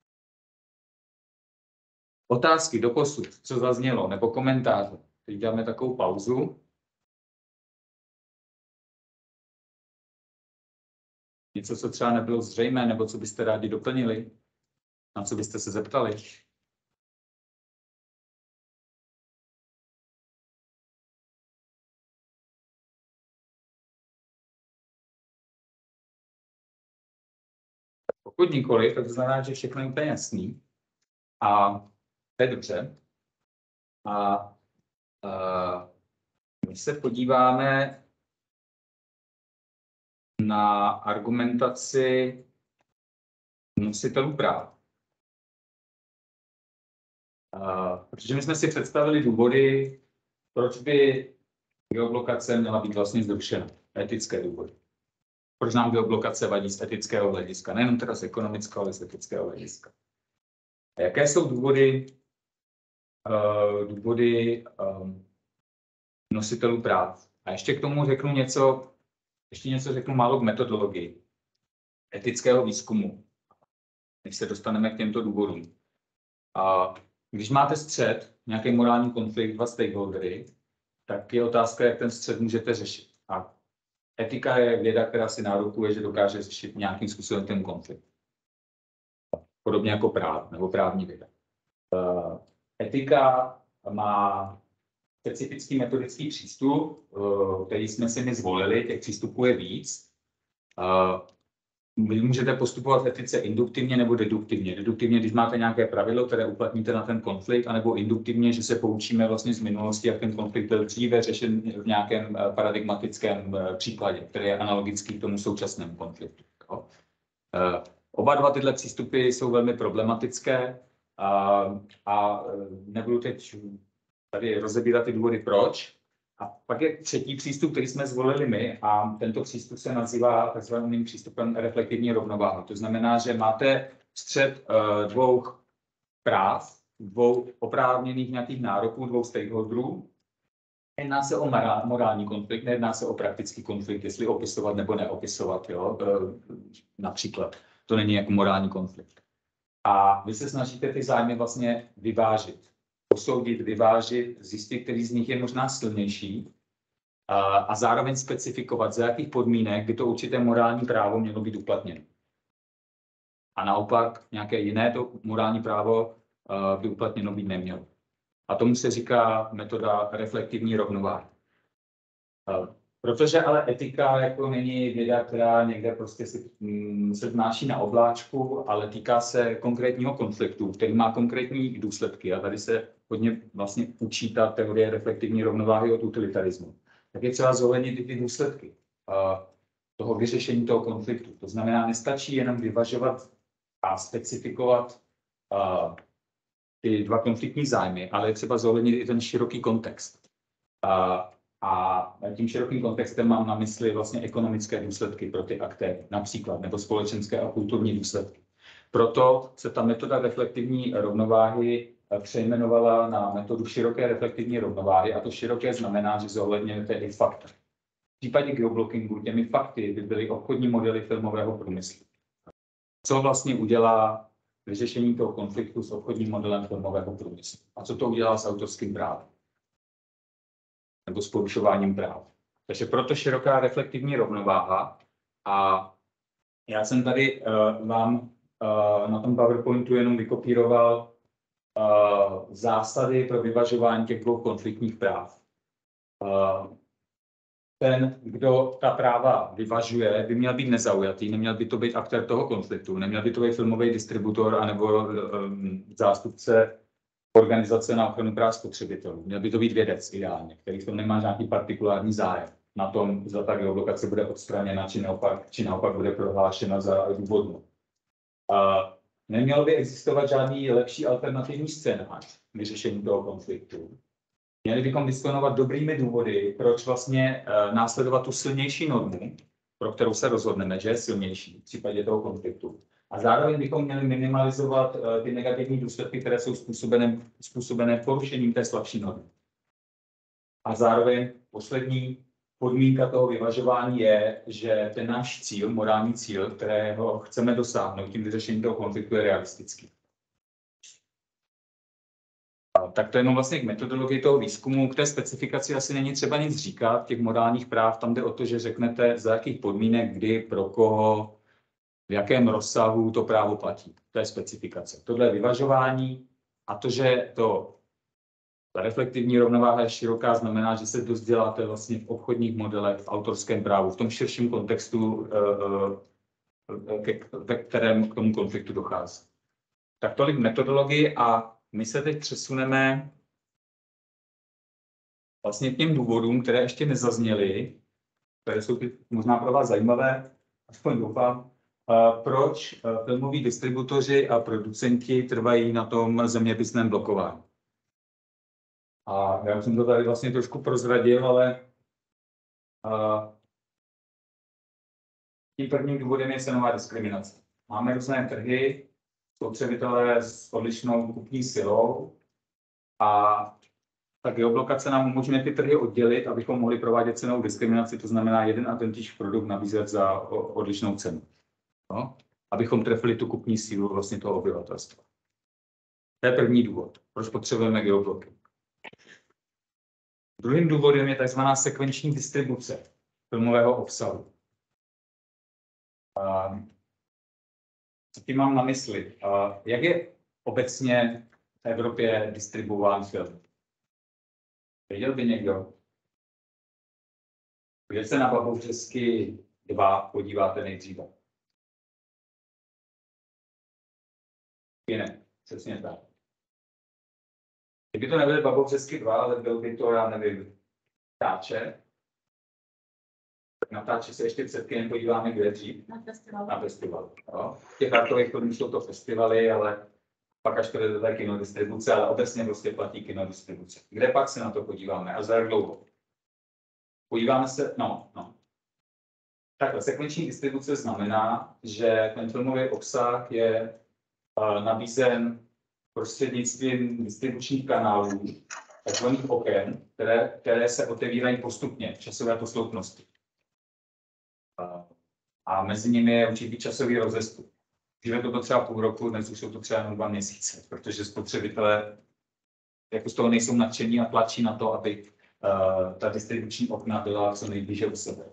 Otázky doposud, co zaznělo, nebo komentáře. Teď dáme takovou pauzu. Něco, co třeba nebylo zřejmé, nebo co byste rádi doplnili, na co byste se zeptali. Pokud nikoliv, tak to znamená, že všechno je úplně jasný. A to je dobře. A my se podíváme na argumentaci nositelů práv. Protože my jsme si představili důvody, proč by geoblokace měla být vlastně zrušena. Etické důvody. Proč nám geoblokace vadí z etického hlediska. Nejenom teda z ekonomického, ale z etického hlediska. A jaké jsou důvody nositelů práv? A ještě k tomu řeknu něco řeknu málo k metodologii etického výzkumu, než se dostaneme k těmto důvodům. A když máte střet, nějaký morální konflikt, dva stakeholdery, tak je otázka, jak ten střet můžete řešit. A etika je věda, která si nárokuje, že dokáže řešit nějakým způsobem ten konflikt. Podobně jako práv nebo právní věda. Etika má specifický metodický přístup, který jsme si my zvolili, těch přístupů je víc. Vy můžete postupovat v etice induktivně nebo deduktivně. Deduktivně, když máte nějaké pravidlo, které uplatníte na ten konflikt, anebo induktivně, že se poučíme vlastně z minulosti, jak ten konflikt byl dříve řešen v nějakém paradigmatickém příkladě, který je analogický k tomu současnému konfliktu. Oba dva tyhle přístupy jsou velmi problematické a nebudu teď tady rozebírat ty důvody proč. A pak je třetí přístup, který jsme zvolili my, a tento přístup se nazývá takzvaným přístupem reflektivní rovnováhy. To znamená, že máte střet dvou práv, dvou oprávněných nějakých nároků, dvou stakeholderů. Jedná se o morální konflikt, nejedná se o praktický konflikt, jestli opisovat nebo neopisovat, jo? Například. To není jako morální konflikt. A vy se snažíte ty zájmy vlastně vyvážit. Posoudit, vyvážit, zjistit, který z nich je možná silnější a zároveň specifikovat, za jakých podmínek by to určité morální právo mělo být uplatněno. A naopak nějaké jiné to morální právo by uplatněno být nemělo. A tomu se říká metoda reflektivní rovnováhy. Protože ale etika jako není věda, která někde prostě se vnáší na obláčku, ale týká se konkrétního konfliktu, který má konkrétní důsledky. A tady se hodně vlastně učí ta teorie reflektivní rovnováhy od utilitarismu. Tak je třeba zohlednit i ty důsledky toho vyřešení toho konfliktu. To znamená, nestačí jenom vyvažovat a specifikovat ty dva konfliktní zájmy, ale je třeba zohlednit i ten široký kontext. A tím širokým kontextem mám na mysli vlastně ekonomické důsledky pro ty aktéry, například, nebo společenské a kulturní důsledky. Proto se ta metoda reflektivní rovnováhy přejmenovala na metodu široké reflektivní rovnováhy, a to široké znamená, že zohledňujete i fakta. V případě geoblockingu těmi fakty by byly obchodní modely filmového průmyslu. Co vlastně udělá vyřešení toho konfliktu s obchodním modelem filmového průmyslu? A co to udělá s autorským právem? Nebo s porušováním práv. Takže proto široká reflektivní rovnováha. A já jsem tady vám na tom PowerPointu jenom vykopíroval zásady pro vyvažování těch dvou konfliktních práv. Ten, kdo ta práva vyvažuje, by měl být nezaujatý, neměl by to být aktér toho konfliktu, neměl by to být filmový distributor anebo zástupce organizace na ochranu práv spotřebitelů. Měl by to být vědec ideálně, který v tom nemá žádný partikulární zájem na tom, zda ta geoblokace bude odstraněna, či naopak bude prohlášena za důvodnou. Neměl by existovat žádný lepší alternativní scénář k vyřešení toho konfliktu. Měli bychom disponovat dobrými důvody, proč vlastně následovat tu silnější normu, pro kterou se rozhodneme, že je silnější v případě toho konfliktu. A zároveň bychom měli minimalizovat ty negativní důsledky, které jsou způsobené porušením té slabší normy. A zároveň poslední podmínka toho vyvažování je, že ten náš cíl, morální cíl, kterého chceme dosáhnout tím vyřešením toho konfliktu, je realistický. Tak to je jenom vlastně k metodologii toho výzkumu. K té specifikaci asi není třeba nic říkat. Těch morálních práv tam jde o to, že řeknete, za jakých podmínek, kdy, pro koho, v jakém rozsahu to právo platí. To je specifikace. Tohle je vyvažování, a to, že ta reflektivní rovnováha je široká, znamená, že se dost děláte vlastně v obchodních modelech, v autorském právu, v tom širším kontextu ve kterém k tomu konfliktu dochází. Tak tolik metodologii a my se teď přesuneme vlastně k těm důvodům, které ještě nezazněly, které jsou možná pro vás zajímavé, aspoň doufám, proč filmoví distributoři a producenti trvají na tom zeměpisném blokování. A já jsem to tady vlastně trošku prozradil, ale tím prvním důvodem je cenová diskriminace. Máme různé trhy, spotřebitelé s odlišnou kupní silou a ta geoblokace nám umožňuje ty trhy oddělit, abychom mohli provádět cenovou diskriminaci, to znamená jeden a tentýž produkt nabízet za odlišnou cenu. No? Abychom trefili tu kupní sílu vlastně toho obyvatelstva. To je první důvod, proč potřebujeme geobloky. Druhým důvodem je tzv. Sekvenční distribuce filmového obsahu. Co tím mám na mysli? Jak je obecně v Evropě distribuován film? Věděl by někdo? Když se na Babovřesky 2 podíváte nejdříve? Ne, přesně tak. Kdyby to nebyly Babovřesky 2, ale byl by to, já nevím, Táče. Na Táče se ještě před kinem podíváme kde dřív? Na festival. No. V těch artových filmů jsou to festivaly, ale pak až to jde do té kinodistribuce, ale obecně prostě platí kinodistribuce. Kde pak se na to podíváme a za jak dlouho? Podíváme se, Takhle, sekvenční distribuce znamená, že ten filmový obsah je nabízen prostřednictvím distribučních kanálů, takzvaných oken, které se otevírají postupně v časové posloupnosti. A mezi nimi je určitý časový rozestup. Dříve to bylo třeba půl roku, dnes už jsou to třeba jenom 2 měsíce, protože spotřebitelé jako z toho nejsou nadšení a tlačí na to, aby ta distribuční okna byla co nejblíže u sebe.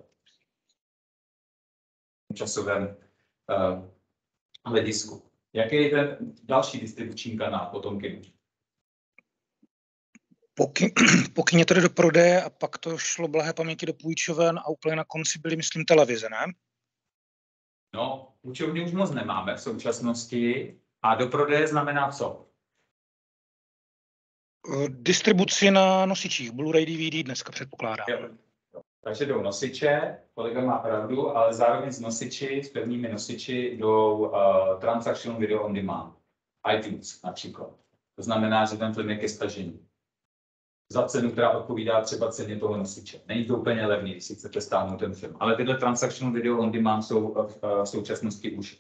V časovém hledisku. Jaký je ten další distribuční kanál po tom kinu? Po kině to jde do prodeje a pak to šlo blahé paměti do půjčoven a úplně na konci byly, myslím, televize, ne? No, půjčovny už moc nemáme v současnosti a do prodeje znamená co? Distribuci na nosičích, Blu-ray, DVD dneska předpokládám. Takže jdou nosiče, kolega má pravdu, ale zároveň s nosiči, s pevnými nosiči jdou Transaction Video on Demand, iTunes například. To znamená, že ten film je ke stažení. Za cenu, která odpovídá třeba ceně toho nosiče. Není to úplně levný, když si chcete stáhnout ten film. Ale tyhle Transaction Video on Demand jsou v současnosti už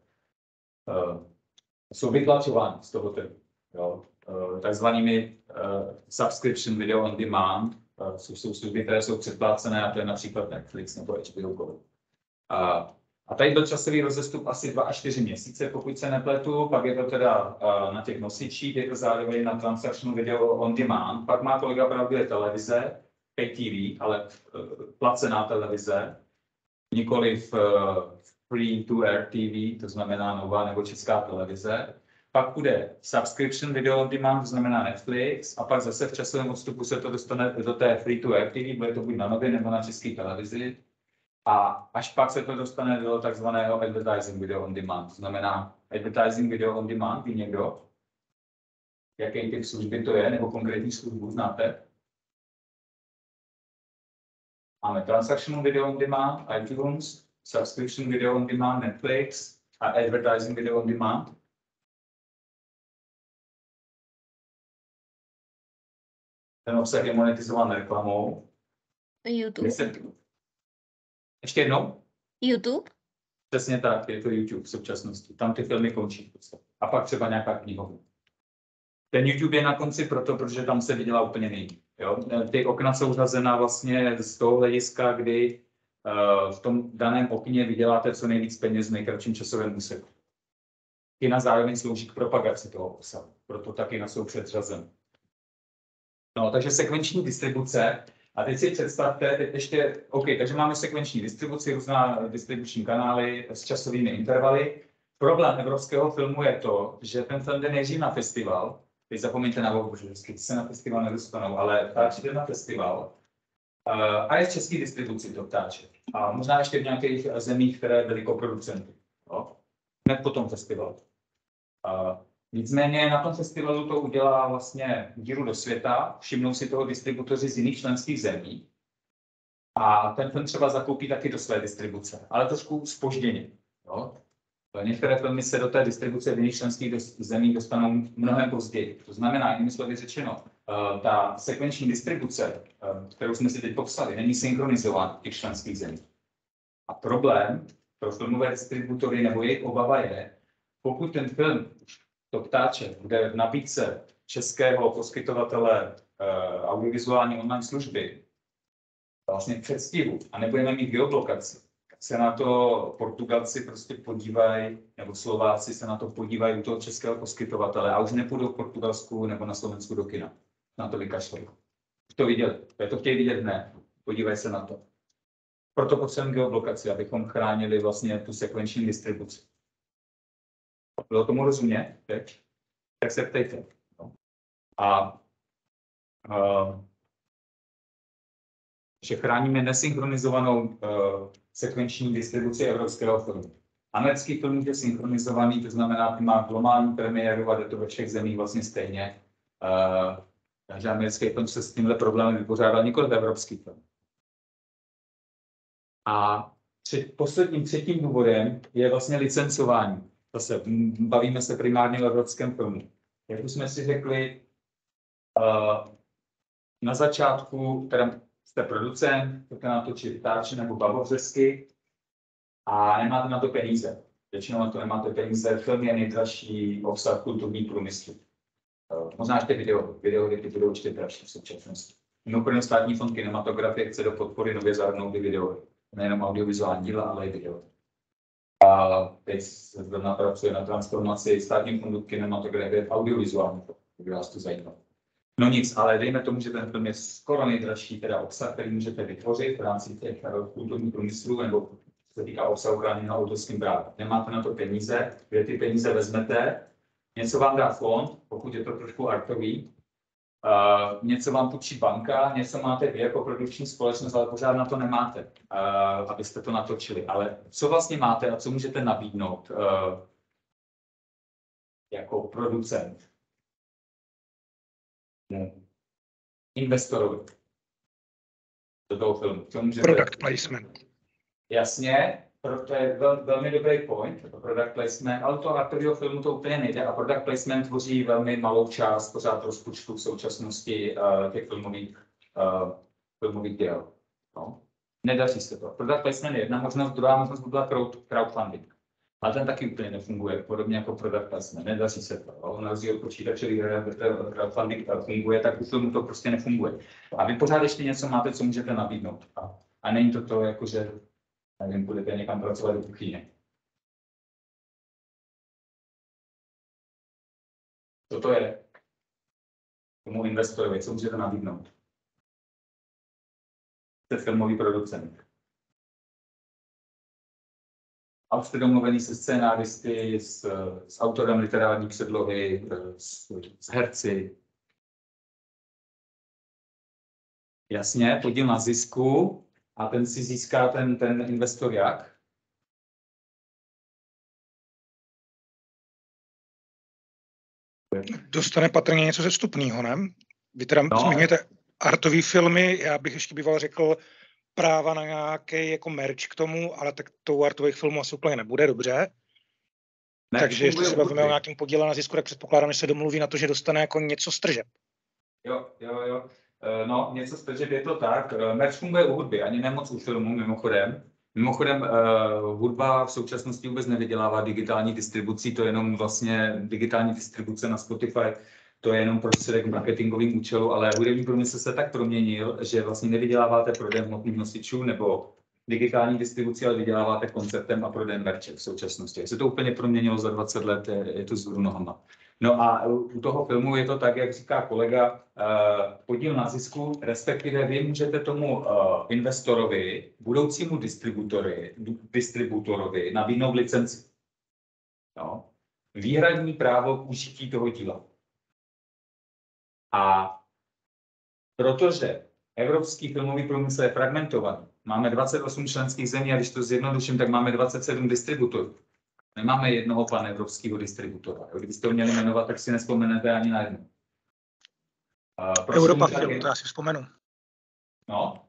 jsou vytlačovány z toho trhu. Takzvanými Subscription Video on Demand jsou služby, které jsou předplácené, a to je například Netflix nebo HBO Go. A tady byl časový rozestup asi 2 až 4 měsíce, pokud se nepletu, pak je to teda na těch nosičích, je to zároveň na Transaction Video on Demand, pak má kolega pravdu, je televize, pay TV, ale placená televize, nikoli free to air TV, to znamená nová nebo česká televize. Pak bude Subscription Video on Demand, to znamená Netflix, a pak zase v časovém odstupu se to dostane do té free to air TV, bude to buď na nově nebo na české televizi. A až pak se to dostane do takzvaného Advertising Video on Demand, to znamená Advertising Video on Demand, ví někdo? Jaký typ služby to je, nebo konkrétní službu znáte? Máme Transactional Video on Demand, iTunes, Subscription Video on Demand, Netflix a Advertising Video on Demand. Ten obsah je monetizován reklamou. YouTube. Ještě jednou? YouTube? Přesně tak, je to YouTube v současnosti. Tam ty filmy končí. A pak třeba nějaká knihovna. Ten YouTube je na konci proto, protože tam se vydělá úplně nejvíc. Ty okna jsou řazená vlastně z toho hlediska, kdy v tom daném okně vyděláte co nejvíc peněz v nejkratším časovém úseku. Kina zároveň slouží k propagaci toho obsahu, proto taky jsou předřazené. No, takže sekvenční distribuce. A teď si představte, takže máme sekvenční distribuci, různá distribuční kanály s časovými intervaly. Problém evropského filmu je to, že ten film jde nejdřív na festival. Teď zapomeňte na volbu, že vždycky se na festival nedostanou, ale ptáček jde na festival. A je v české distribuci to ptáček. A možná ještě v nějakých zemích, které byly koproducenty. Hned po tom festivalu. Nicméně na tom festivalu to udělá vlastně díru do světa, všimnou si toho distributoři z jiných členských zemí a ten film třeba zakoupí taky do své distribuce, ale trošku zpožděně. Některé filmy se do té distribuce v jiných členských zemí dostanou mnohem později. To znamená, jinými slovy řečeno, ta sekvenční distribuce, kterou jsme si teď popsali, není synchronizována v těch členských zemích. A problém pro filmové distributory nebo jejich obava je, pokud ten film, to ptáče, bude v nabídce českého poskytovatele audiovizuální online služby vlastně v předstihu a nebudeme mít geoblokaci, se na to Portugalci prostě podívají, nebo Slováci se na to podívají u toho českého poskytovatele a už nepůjdou v Portugalsku nebo na Slovensku do kina. Na to vykašlou. Už to viděli. To chtějí vidět hned. Podívají se na to. Proto potřebujeme geoblokaci, abychom chránili vlastně tu sekvenční distribuci. Bylo tomu rozumět teď? Tak se ptejte. Že chráníme nesynchronizovanou sekvenční distribuci evropského filmu. Americký film je synchronizovaný, to znamená, že má globální premiéru a jde to ve všech zemích vlastně stejně. Takže americký film se s tímhle problémem vypořádal, nikoliv evropský film. A posledním třetím důvodem je vlastně licencování. Zase bavíme se primárně o evropském filmu. Jak už jsme si řekli, na začátku, teda jste producent, chcete natočit Ptáče nebo Babovřesky a nemáte na to peníze. Většinou na to nemáte peníze, film je nejdražší obsah kulturní průmyslu. Možná ještě videohry budou určitě dražší v současnosti. Mimochodem Státní fond kinematografie chce do podpory nově zahrnout i videohry. Nejenom audiovizuální díla, ale i videohry. A teď se zrovna pracuje na transformaci Státního fondu kinematografie v audiovizuální, kdyby vás to zajímalo. No nic, ale dejme tomu, že ten film je skoro nejdražší teda obsah, který můžete vytvořit v rámci těch kulturních průmyslů, nebo se týká obsahu chráněného autorským právem. Nemáte na to peníze, kde ty peníze vezmete, něco vám dá fond, pokud je to trošku artový, něco vám půjčí banka, něco máte vy jako produkční společnost, ale pořád na to nemáte, abyste to natočili. Ale co vlastně máte a co můžete nabídnout jako producent investorovi do toho filmu? Co můžete... Product placement. Jasně, to je velmi dobrý point, to product placement, ale toho artového filmu to úplně nejde a product placement tvoří velmi malou část pořád rozpočtu v současnosti těch filmových děl. No. Nedaří se to. Product placement je jedna možnost, druhá možnost by byla crowdfunding. Ale ten taky úplně nefunguje, podobně jako product placement. Nedaří se to. Na rozdíl od počítačových crowdfunding funguje, tak u filmu to prostě nefunguje. A vy pořád ještě něco máte, co můžete nabídnout. A není to jako, že nevím, budete někam pracovat do kuchyně. Co to je? Tomu investorovi, co můžete nabídnout? Jste filmový producent. A už jste domluvený se scénáristy, s autorem literární předlohy, s herci. Jasně, podíl na zisku. A ten si získá ten investor jak? Dostane patrně něco ze vstupného, ne? Vy teda zmiňujete artové filmy, já bych ještě býval řekl práva na nějaký jako merch k tomu, ale tak tou artových filmů asi úplně nebude, dobře. Ne, takže jestli se bavíme o nějakým podíle na zisku, tak předpokládám, že se domluví na to, že dostane jako něco z tržeb. Jo. No, něco z tržeb je to tak. Merch funguje u hudby, ani nemoc u filmu, mimochodem. Mimochodem, hudba v současnosti vůbec nevydělává digitální distribucí, to je jenom vlastně digitální distribuce na Spotify, to je jenom prostředek marketingovým účelu, ale hudební průmysl se tak proměnil, že vlastně nevyděláváte prodejem hmotných nosičů nebo digitální distribuci, ale vyděláváte koncertem a prodejem merče v současnosti. Jak se to úplně proměnilo za 20 let, je to vzhůru nohama. No a u toho filmu je to tak, jak říká kolega, podíl na zisku, respektive vy můžete tomu investorovi, budoucímu distributorovi nabídnout licenci. No. Výhradní právo k užití toho díla. A protože evropský filmový průmysl je fragmentovaný, máme 28 členských zemí a když to zjednoduším, tak máme 27 distributorů. Nemáme jednoho panevropského distributora. Kdybyste ho měli jmenovat, tak si nespomenete ani na jedno. Europa Film, to já si vzpomenu. No.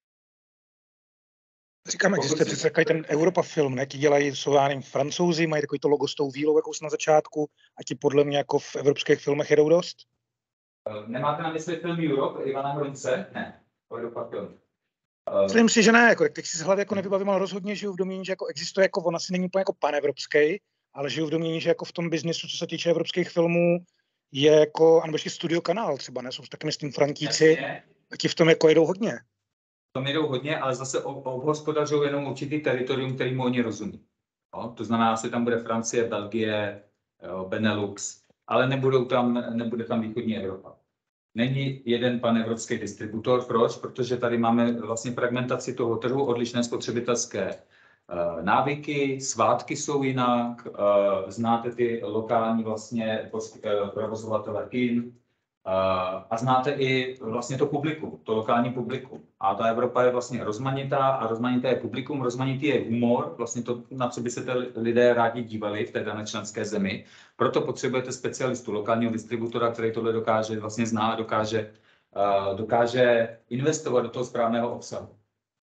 Říkám, existuje přece takový ten Europa Film, ne? Ti dělají, jsou já nevím, Francouzi, mají takový to logo s tou vílou, jakou na začátku, a ti podle mě jako v evropských filmech jedou dost. Nemáte na mysli film Europe, Ivana Hronce? Ne, Europa Film. Myslím si, že ne, jako, teď si z hlavy jako nevybavím, ale rozhodně žiju v domění, že jako existuje, jako on asi není úplně jako panevropský, ale žiju v domění, že jako v tom biznesu, co se týče evropských filmů, je jako, anebo ještě Studio Kanál třeba, ne, jsou taky myslím Frantíci, a ti v tom jako jedou hodně. V tom jedou hodně, ale zase obhospodařují jenom určitý teritorium, kterýmu oni rozumí. No, to znamená, že tam bude Francie, Belgie, Benelux, ale nebude tam východní Evropa. Není jeden panevropský distributor. Proč? Protože tady máme vlastně fragmentaci toho trhu, odlišné spotřebitelské návyky, svátky jsou jinak, znáte ty lokální vlastně provozovatele kin a znáte i vlastně to publikum, to lokální publikum. A ta Evropa je vlastně rozmanitá a rozmanité je publikum, rozmanitý je humor, vlastně to, na co by se ty lidé rádi dívali v té dané členské zemi. Proto potřebujete specialistu, lokálního distributora, který tohle dokáže vlastně zná, dokáže investovat do toho správného obsahu.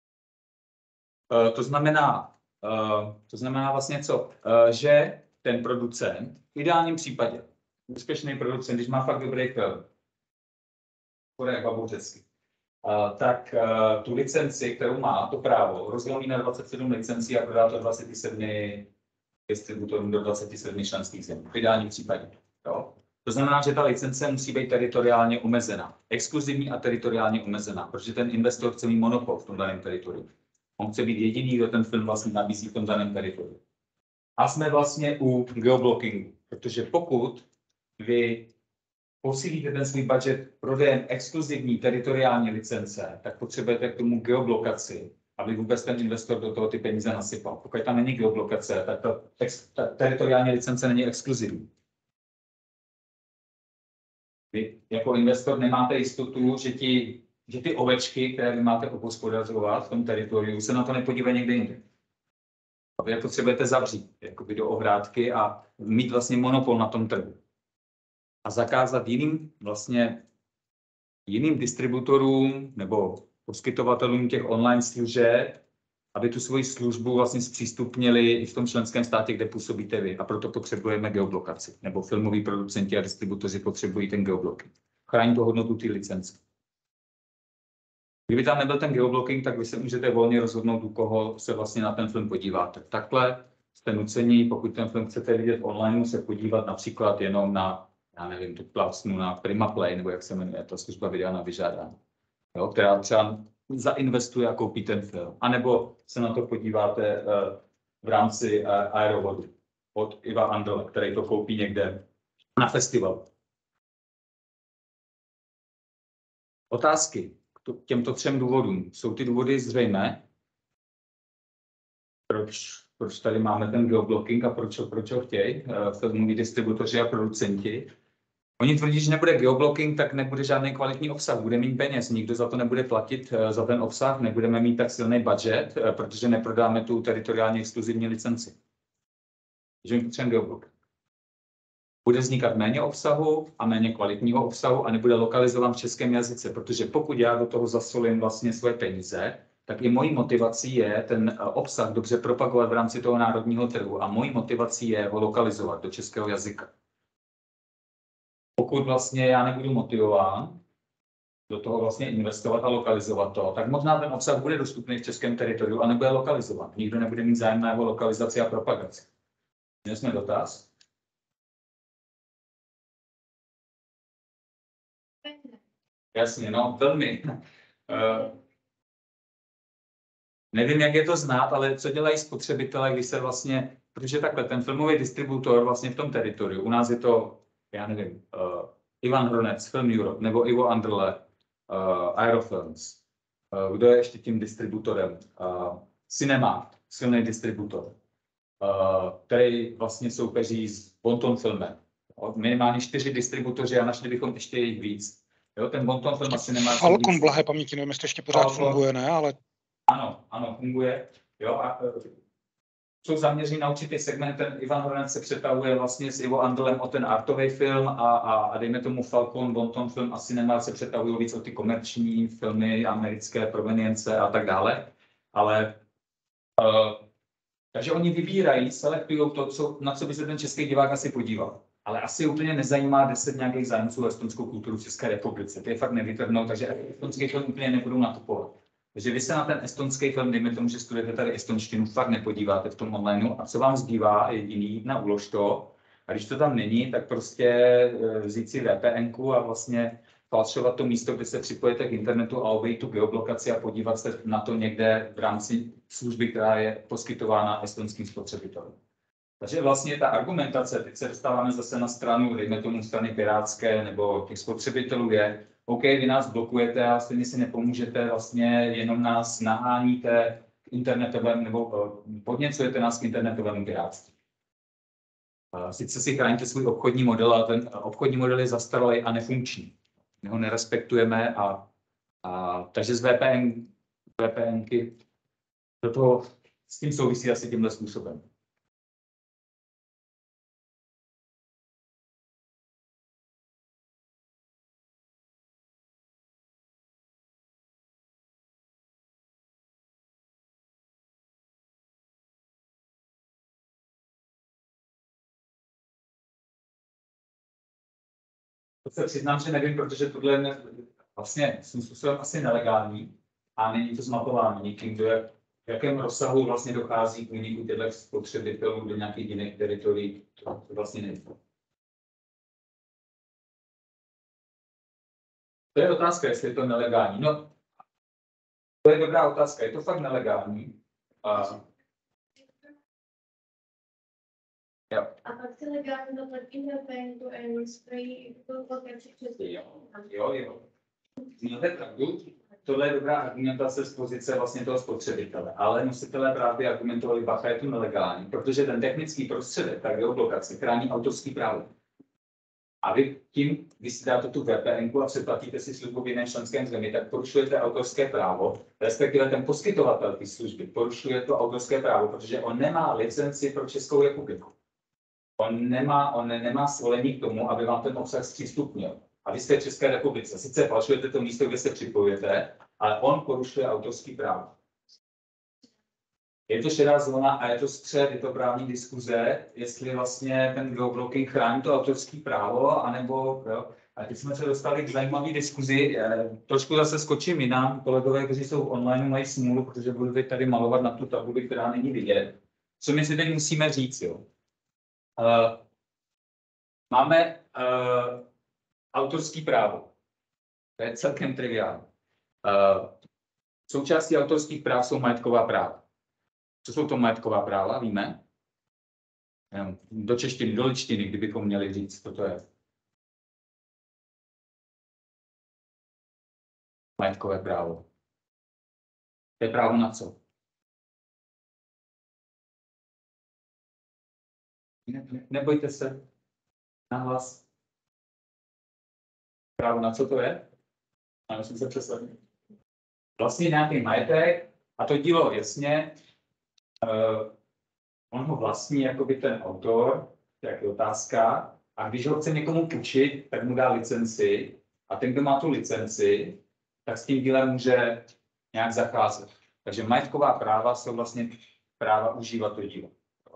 To znamená vlastně co? Že ten producent, v ideálním případě, úspěšný producent, když má fakt dobrý film, bude jak babouřecky, tak tu licenci, kterou má, to právo, rozdělí na 27 licencí a prodá to 27 distributorům do 27 členských zemí. V ideálním případě. Jo? To znamená, že ta licence musí být teritoriálně omezená. Exkluzivní a teritoriálně omezená, protože ten investor chce mít monopol v tom daném teritoriu. On chce být jediný, kdo ten film vlastně nabízí v tom daném teritoriu. A jsme vlastně u geoblockingu, protože pokud vy posílíte ten svůj budget prodejem exkluzivní teritoriální licence, tak potřebujete k tomu geoblokaci, aby vůbec ten investor do toho ty peníze nasypal. Pokud tam není geoblokace, tak ta teritoriální licence není exkluzivní. Vy jako investor nemáte jistotu, že ty ovečky, které vy máte obhospodařovat v tom teritoriu, se na to nepodívají někde jinde. Vy je potřebujete zavřít jakoby do ohrádky a mít vlastně monopol na tom trhu. A zakázat jiným distributorům nebo poskytovatelům těch online služeb, aby tu svoji službu vlastně zpřístupnili i v tom členském státě, kde působíte vy. A proto potřebujeme geoblokaci. Nebo filmoví producenti a distributoři potřebují ten geoblocking. Chrání to hodnotu té licence. Kdyby tam nebyl ten geoblocking, tak vy se můžete volně rozhodnout, u koho se vlastně na ten film podíváte. Takhle jste nuceni, pokud ten film chcete vidět online, se podívat například jenom na, já nevím, tu plácnu na Primaplay, nebo jak se jmenuje ta služba videa na vyžádání, jo, která třeba zainvestuje a koupí ten film. A nebo se na to podíváte v rámci Aerovodu od Iva Andrle, který to koupí někde na festivalu. Otázky k těmto 3 důvodům. Jsou ty důvody zřejmé? Proč tady máme ten geoblocking a proč ho chtějí filmoví distributoři a producenti? Oni tvrdí, že nebude geoblocking, tak nebude žádný kvalitní obsah, bude mít peněz, nikdo za to nebude platit za ten obsah, nebudeme mít tak silný budget, protože neprodáme tu teritoriálně exkluzivní licenci. Takže my potřebujeme geoblocking. Bude vznikat méně obsahu a méně kvalitního obsahu a nebude lokalizován v českém jazyce, protože pokud já do toho zasolím vlastně svoje peníze, tak i mojí motivací je ten obsah dobře propagovat v rámci toho národního trhu a mojí motivací je ho lokalizovat do českého jazyka. Pokud vlastně já nebudu motivován do toho vlastně investovat a lokalizovat to, tak možná ten obsah bude dostupný v českém teritoriu a nebude lokalizován. Nikdo nebude mít zájem na jeho lokalizaci a propagaci. Měli jsme dotaz? Jasně, no, velmi. Nevím, jak je to znát, ale co dělají spotřebitelé, když se vlastně, protože takhle, ten filmový distributor vlastně v tom teritoriu, u nás je to, já nevím, Ivan Hronec, Film Europe, nebo Ivo Andrle, Aerofilms. Kdo je ještě tím distributorem? Cinemarkt, silný distributor, který vlastně soupeří s Bonton Filmem. Minimálně 4 distributoři a našli bychom ještě jejich víc. Jo, ten Bonton Film asi nemá... Falcon blahé paměti, nevím, jestli ještě pořád funguje, ne, ale... Ano, funguje. Jo, a jsou zaměření na určitý segment. Ten Ivan Hornec se přetahuje vlastně s Ivo Andelem o ten artový film a dejme tomu Falcon, Bonton film a Cinema se přetahují víc o ty komerční filmy, americké provenience a tak dále. Ale takže oni vybírají, selektují to, na co by se ten český divák asi podíval. Ale asi úplně nezajímá 10 nějakých zájemců o estonskou kulturu v České republice. Ty je fakt nevytrhnou, takže estonský film úplně nebudou nakupovat. Takže vy se na ten estonský film, dejme tomu, že studujete tady estonštinu, fakt nepodíváte v tom online. A co vám zbývá, jediný, na ulož to. A když to tam není, tak prostě vzít si VPN-ku a vlastně falšovat to místo, kde se připojete k internetu a obejít tu geoblokaci a podívat se na to někde v rámci služby, která je poskytována estonským spotřebitelům. Takže vlastně ta argumentace, teď se dostáváme zase na stranu, dejme tomu strany pirátské nebo těch spotřebitelů je, OK, vy nás blokujete a stejně si nepomůžete, vlastně jenom nás naháníte k internetovému, nebo podněcujete nás k internetovému pirátství. Sice si chráníte svůj obchodní model, ale ten obchodní model je zastaralý a nefunkční. My ho nerespektujeme takže z VPNky do toho s tím souvisí asi tímhle způsobem. To se přiznám, že nevím, protože tohle je vlastně svým způsobem asi nelegální a není to zmapováno nikým, v jakém rozsahu vlastně dochází k úniku těchto spotřebitelů do nějakých jiných teritorií. To vlastně nevím. To je otázka, jestli je to nelegální. No, to je dobrá otázka. Je to fakt nelegální? Jo. A pak se legálně zaplatí VPN and spray blokaci přes. Jo. Máte pravdu. Tohle je dobrá argumentace z pozice vlastně toho spotřebitele, ale nositelé právě argumentovali, bacha, je to nelegální, protože ten technický prostředek, ta geoblokace, chrání autorský právo. A vy tím, když si dáte tu VPN-ku a přeplatíte si službu v jiném členském zemi, tak porušujete autorské právo, respektive ten poskytovatel té služby porušuje to autorské právo, protože on nemá licenci pro Českou republiku. On nemá svolení k tomu, aby vám ten obsah zpřístupnil. A vy jste v České republice. Sice falšujete to místo, kde se připojujete, ale on porušuje autorský právo. Je to šedá zóna a je to střed, je to právní diskuze, jestli vlastně ten geoblocking chrání to autorské právo, anebo... Jo. A teď jsme se dostali k zajímavé diskuzi. Trošku zase skočím jinam. Kolegové, kteří jsou online, mají smůlu, protože budu teď tady malovat na tu tabuli, která není vidět. Co my si teď musíme říct, jo? Máme autorský právo. To je celkem triviální. Součástí autorských práv jsou majetková práva. Co jsou to majetková práva, víme? Do češtiny, do ličtiny, kdybychom měli říct, co to je. Majetkové právo. To je právo na co? Nebojte se. Nahlas. Právo na co to je? A musím se přeslednit. Vlastně nějaký majetek a to dílo jasně, on ho vlastní jakoby ten autor, jak je otázka, a když ho chce někomu půjčit, tak mu dá licenci a ten, kdo má tu licenci, tak s tím dílem může nějak zacházet. Takže majetková práva jsou vlastně práva užívat to dílo.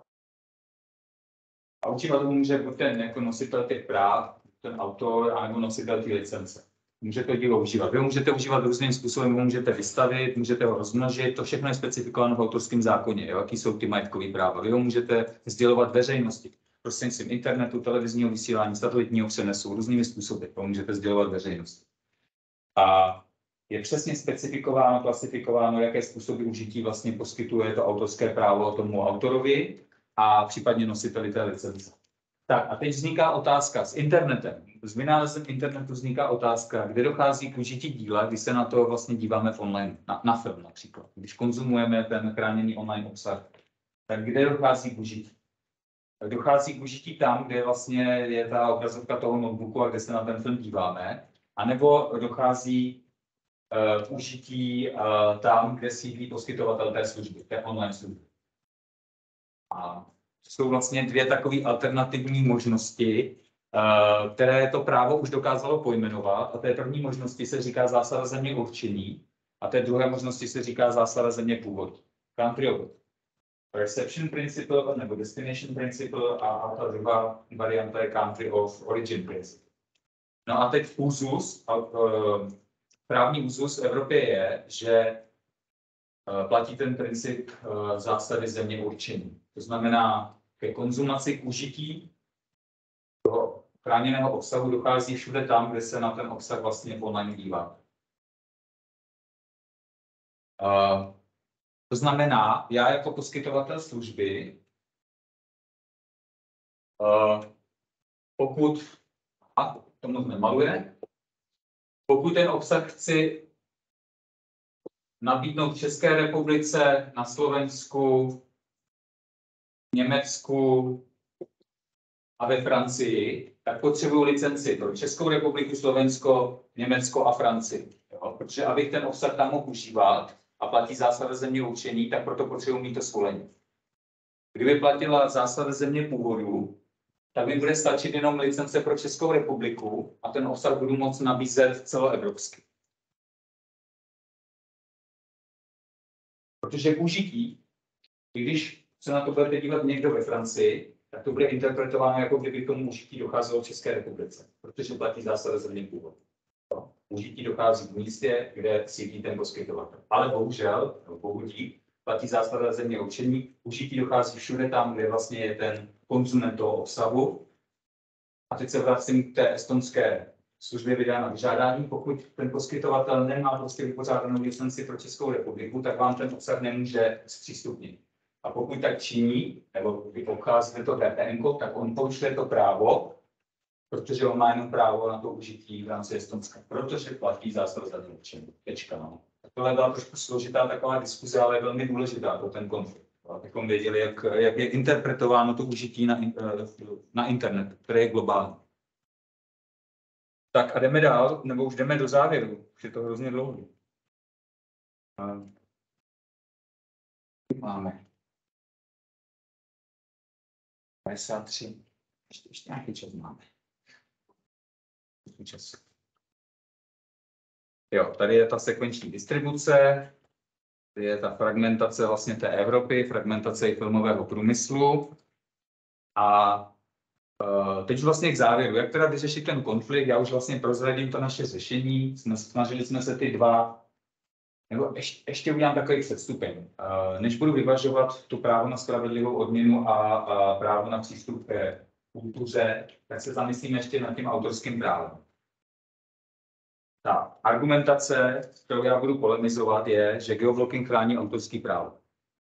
A užívat to může buď ten jako nositel těch práv, ten autor, anebo nositel té licence. Můžete dílo užívat. Vy ho můžete užívat různým způsobem, ho můžete vystavit, můžete ho rozmnožit, to všechno je specifikováno v autorském zákoně, jo? Jaký jsou ty majetkové práva. Vy ho můžete sdělovat veřejnosti, prostřednictvím internetu, televizního vysílání, satelitního přenesu, různými způsoby, to můžete sdělovat veřejnosti. A je přesně specifikováno, klasifikováno, jaké způsoby užití vlastně poskytuje to autorské právo tomu autorovi a případně nositeli té licence. Tak a teď vzniká otázka s internetem. S vynálezem internetu vzniká otázka, kde dochází k užití díla, když se na to vlastně díváme v online, na film například. Když konzumujeme ten chráněný online obsah, tak kde dochází k užití? Tak dochází k užití tam, kde vlastně je ta obrazovka toho notebooku a kde se na ten film díváme, anebo dochází užití tam, kde sídlí poskytovatel té služby, té online služby. A to jsou vlastně dvě takové alternativní možnosti, které to právo už dokázalo pojmenovat. A té první možnosti se říká zásada země určení a té druhé možnosti se říká zásada země původu. Country of reception principle nebo destination principle a ta druhá varianta je country of origin principle. No a teď úzus, právní úzus v Evropě je, že platí ten princip zásady země určení. To znamená, ke konzumaci, k užití toho chráněného obsahu dochází všude tam, kde se na ten obsah vlastně online dívá. To znamená, já jako poskytovatel služby, pokud, a to moc nemaluje, pokud ten obsah chci nabídnout v České republice, na Slovensku, Německu a ve Francii, tak potřebuji licenci pro Českou republiku, Slovensko, Německo a Francii. Jo? Protože abych ten obsah tam mohl užívat a platí zásada země určení, tak proto potřebuji mít to svolení. Kdyby platila zásada země původu, tak mi bude stačit jenom licence pro Českou republiku a ten obsah budu moct nabízet celoevropsky. Protože k užití, i když se na to budete dívat někdo ve Francii, tak to bude interpretováno, jako kdyby k tomu užití docházelo v České republice, protože platí zásada země původu. Užití dochází v místě, kde sídlí ten poskytovatel. Ale bohužel, bohu dík, platí zásada země určení, užití dochází všude tam, kde vlastně je ten konzument toho obsahu. A teď se vracím k té estonské službě vydání na vyžádání. Pokud ten poskytovatel nemá prostě vypořádanou licenci pro Českou republiku, tak vám ten obsah nemůže zpřístupnit. A pokud tak činí, nebo vy obcházíte to VPN, tak on porušuje to právo, protože on má jenom právo na to užití v rámci Estonska, protože platí zásada za určení. Tečka, no. Tohle byla trošku složitá taková diskuze, ale je velmi důležitá pro ten konflikt. Abychom věděli, jak je interpretováno to užití na internet, které je globální. Tak a jdeme dál, nebo už jdeme do závěru, už je to hrozně dlouhý. Máme 53. Ještě nějaký čas máme. Čas. Jo, tady je ta sekvenční distribuce, tady je ta fragmentace vlastně té Evropy, fragmentace i filmového průmyslu. A teď vlastně k závěru, jak teda vyřešit ten konflikt, já už vlastně prozradím to naše řešení, snažili jsme se ty dva, nebo ještě udělám takový předstupeň. Než budu vyvažovat tu právo na spravedlivou odměnu a právo na přístup k kultuře, tak se zamyslíme ještě nad tím autorským právem. Ta argumentace, kterou já budu polemizovat, je, že geoblocking chrání autorský právo.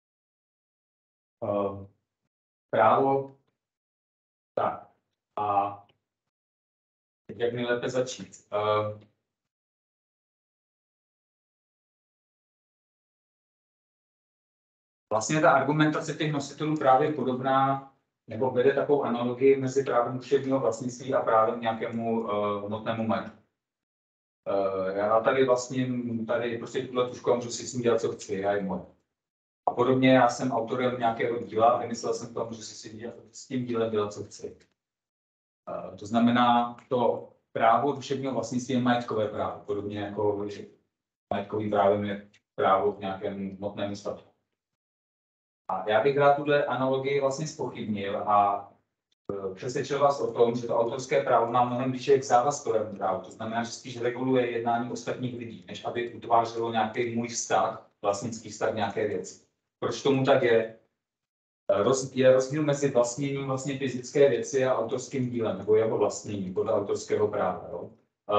Právo, tak, a teď jak nejlépe začít. Vlastně ta argumentace těch nositelů právě je podobná, nebo vede takovou analogii mezi právem duševního vlastnictví a právem nějakému hmotnému majetku. Já tady vlastně prostě tuhle tušku můžu si s tím dělat, co chci, já je moje. A podobně já jsem autorem nějakého díla a vymyslel jsem to, můžu si s tím dílem dělat, co chci. To znamená, to právo duševního vlastnictví je majetkové právo, podobně jako majetkovým právem je právo k nějakému hmotnému statku. A já bych rád tuhle analogii vlastně zpochybnil a přesvědčil vás o tom, že to autorské právo má mnohem blíže k závazkovému právu. To znamená, že spíš reguluje jednání ostatních lidí, než aby utvářelo nějaký můj vztah, vlastnický vztah nějaké věci. Proč tomu tak je? Je rozdíl mezi vlastněním vlastně fyzické věci a autorským dílem, nebo jeho vlastnění podle autorského práva. Jo?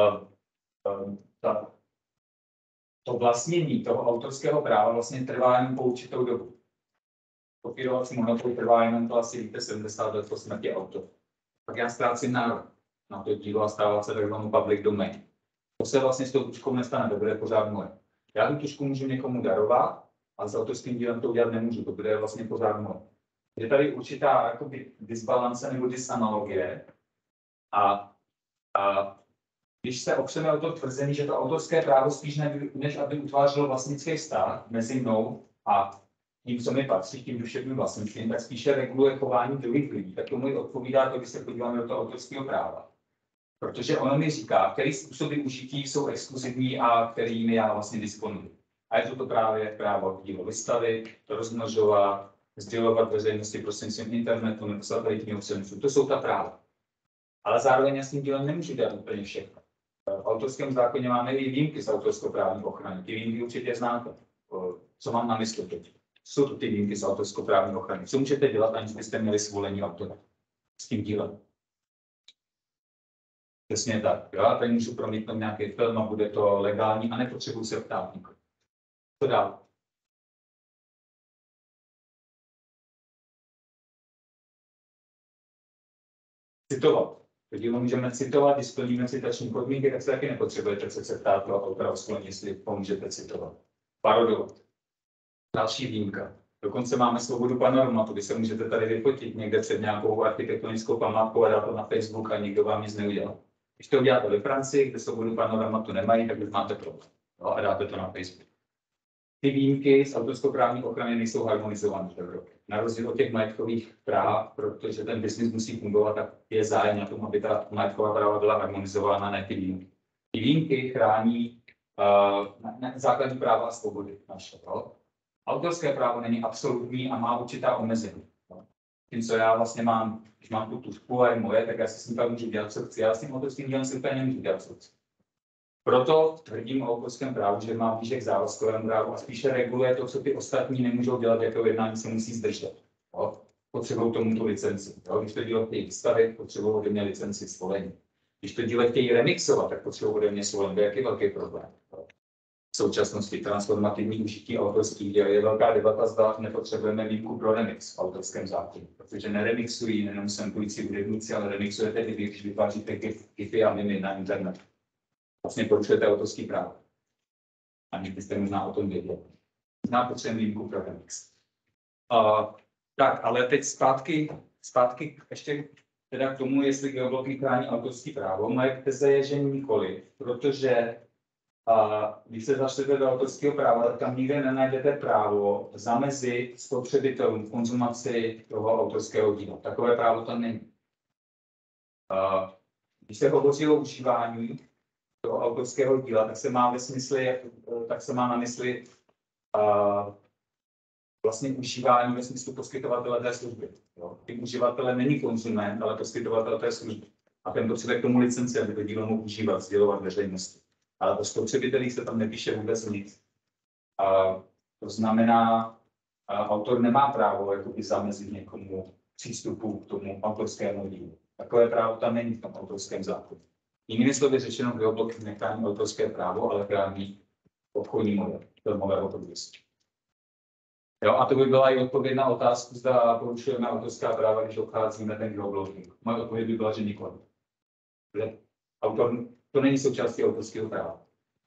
To vlastnění toho autorského práva vlastně trvá jen po určitou dobu. Kopírovací monopol trvá jenom to asi víte 70 let po smrti autora. Pak já ztrácím nárok na to dílo a stává se takzvanou public domain. To se vlastně s tou tužkou nestane, to bude pořád moje. Já tu tužku můžu někomu darovat, ale s autorským dílem to udělat nemůžu, to bude vlastně pořád moje. Je tady určitá jakoby disbalance nebo disanalogie a Když se opřeme o to tvrzení, že to autorské právo spíš než aby utvářelo vlastnický vztah mezi mnou a tím, co mi patří, tím duševním vlastnictvím, tak spíše reguluje chování druhých lidí. Tak tomu i odpovídá to, když se podíváme do toho autorského práva. Protože ono mi říká, který způsoby užití jsou exkluzivní a kterými já vlastně disponuji. A je to právě právo dílo vystavit, rozmnožovat, sdělovat veřejnosti prostřednictvím internetu nebo satelitního přenosu. To jsou ta práva. Ale zároveň já s tím dílem nemůžu dělat úplně všechno. V autorském zákoně máme i výjimky z autorskoprávní ochrany. Ty výjimky určitě znáte. Co mám na mysli teď? Jsou to ty výjimky z autorskoprávní ochrany. Co můžete dělat, aniž byste měli svolení autora s tím dílem? Přesně tak. Já tady můžu promítnout nějaký film a bude to legální a nepotřebuji se ptát nikoho. Co dál? Citovat. To dílo můžeme citovat, když splníme citační podmínky, tak se taky nepotřebujete se ptát toho autora o svolení, jestli pomůžete citovat. Parodovat. Další výjimka. Dokonce máme svobodu panoramatu, kdy se můžete tady vyfotit někde před nějakou architektonickou památkou a dát to na Facebook a nikdo vám nic neudělá. Když to uděláte ve Francii, kde svobodu panoramatu nemají, tak už máte problém. No, a dáte to na Facebook. Ty výjimky z autorskoprávní ochrany nejsou harmonizované v Evropě. Na rozdíl od těch majetkových práv, protože ten biznis musí fungovat, tak je zájem na tom, aby ta majetková práva byla harmonizována, ne ty výjimky. Ty výjimky chrání základní práva a svobody naše. Autorské právo není absolutní a má určitá omezení. Tím, co já vlastně mám, když mám tu tužku a je moje, tak já si s tím pak můžu dělat, co chci. Já s tím autorským dílem si úplně nemůžu dělat, co chci. Proto tvrdím o autorském právu, že má blíže k závazkovému právu a spíše reguluje to, co ty ostatní nemůžou dělat, jaké jednání se musí zdržet. Potřebují tomu tu licenci. Když to dílo chtějí vystavit, potřebují ode mě licenci svolení. Když to dílo chtějí remixovat, tak potřebují ode mě svolení. To je jaký velký problém. V současnosti transformativní užití autorských děl je velká debata, zda nepotřebujeme výjimku pro remix v autorském zákoně, protože neremixují jenom samplující hudebníci, ale remixujete i vy, když vytváříte gify a mimy na internet. Vlastně porušujete autorský právo. Aniž byste možná o tom věděli. Možná potřebujeme výjimku pro remix. Tak, ale teď zpátky ještě teda k tomu, jestli geoblocking chrání autorský právo. Moje teze je, že nikoli, protože když se začnete do autorského práva, tak tam nikde nenajdete právo zamezit spotřebitelům konzumaci toho autorského díla. Takové právo tam není. Když se hovoří o užívání toho autorského díla, tak se má na mysli vlastně užívání ve smyslu poskytovatele té služby. Tím uživatelem není konzument, ale poskytovatel té služby. A ten potřebuje k tomu licenci, aby to dílo mohl užívat, sdělovat veřejnosti. Ale o spotřebitelích se tam nepíše vůbec nic. To znamená, autor nemá právo jakoby zamezit někomu přístupu k tomu autorskému dílu. Takové právo tam není v tom autorském zákoně. Jinými slovy řečeno, geoblocking nechrání autorské právo, ale chrání obchodní model filmového průmyslu. Jo, a to by byla i odpověď na otázku, zda porušujeme autorská práva, když obcházíme ten geoblocking. Moje odpověď by byla, že nikoli. Autor to není součástí autorského práva.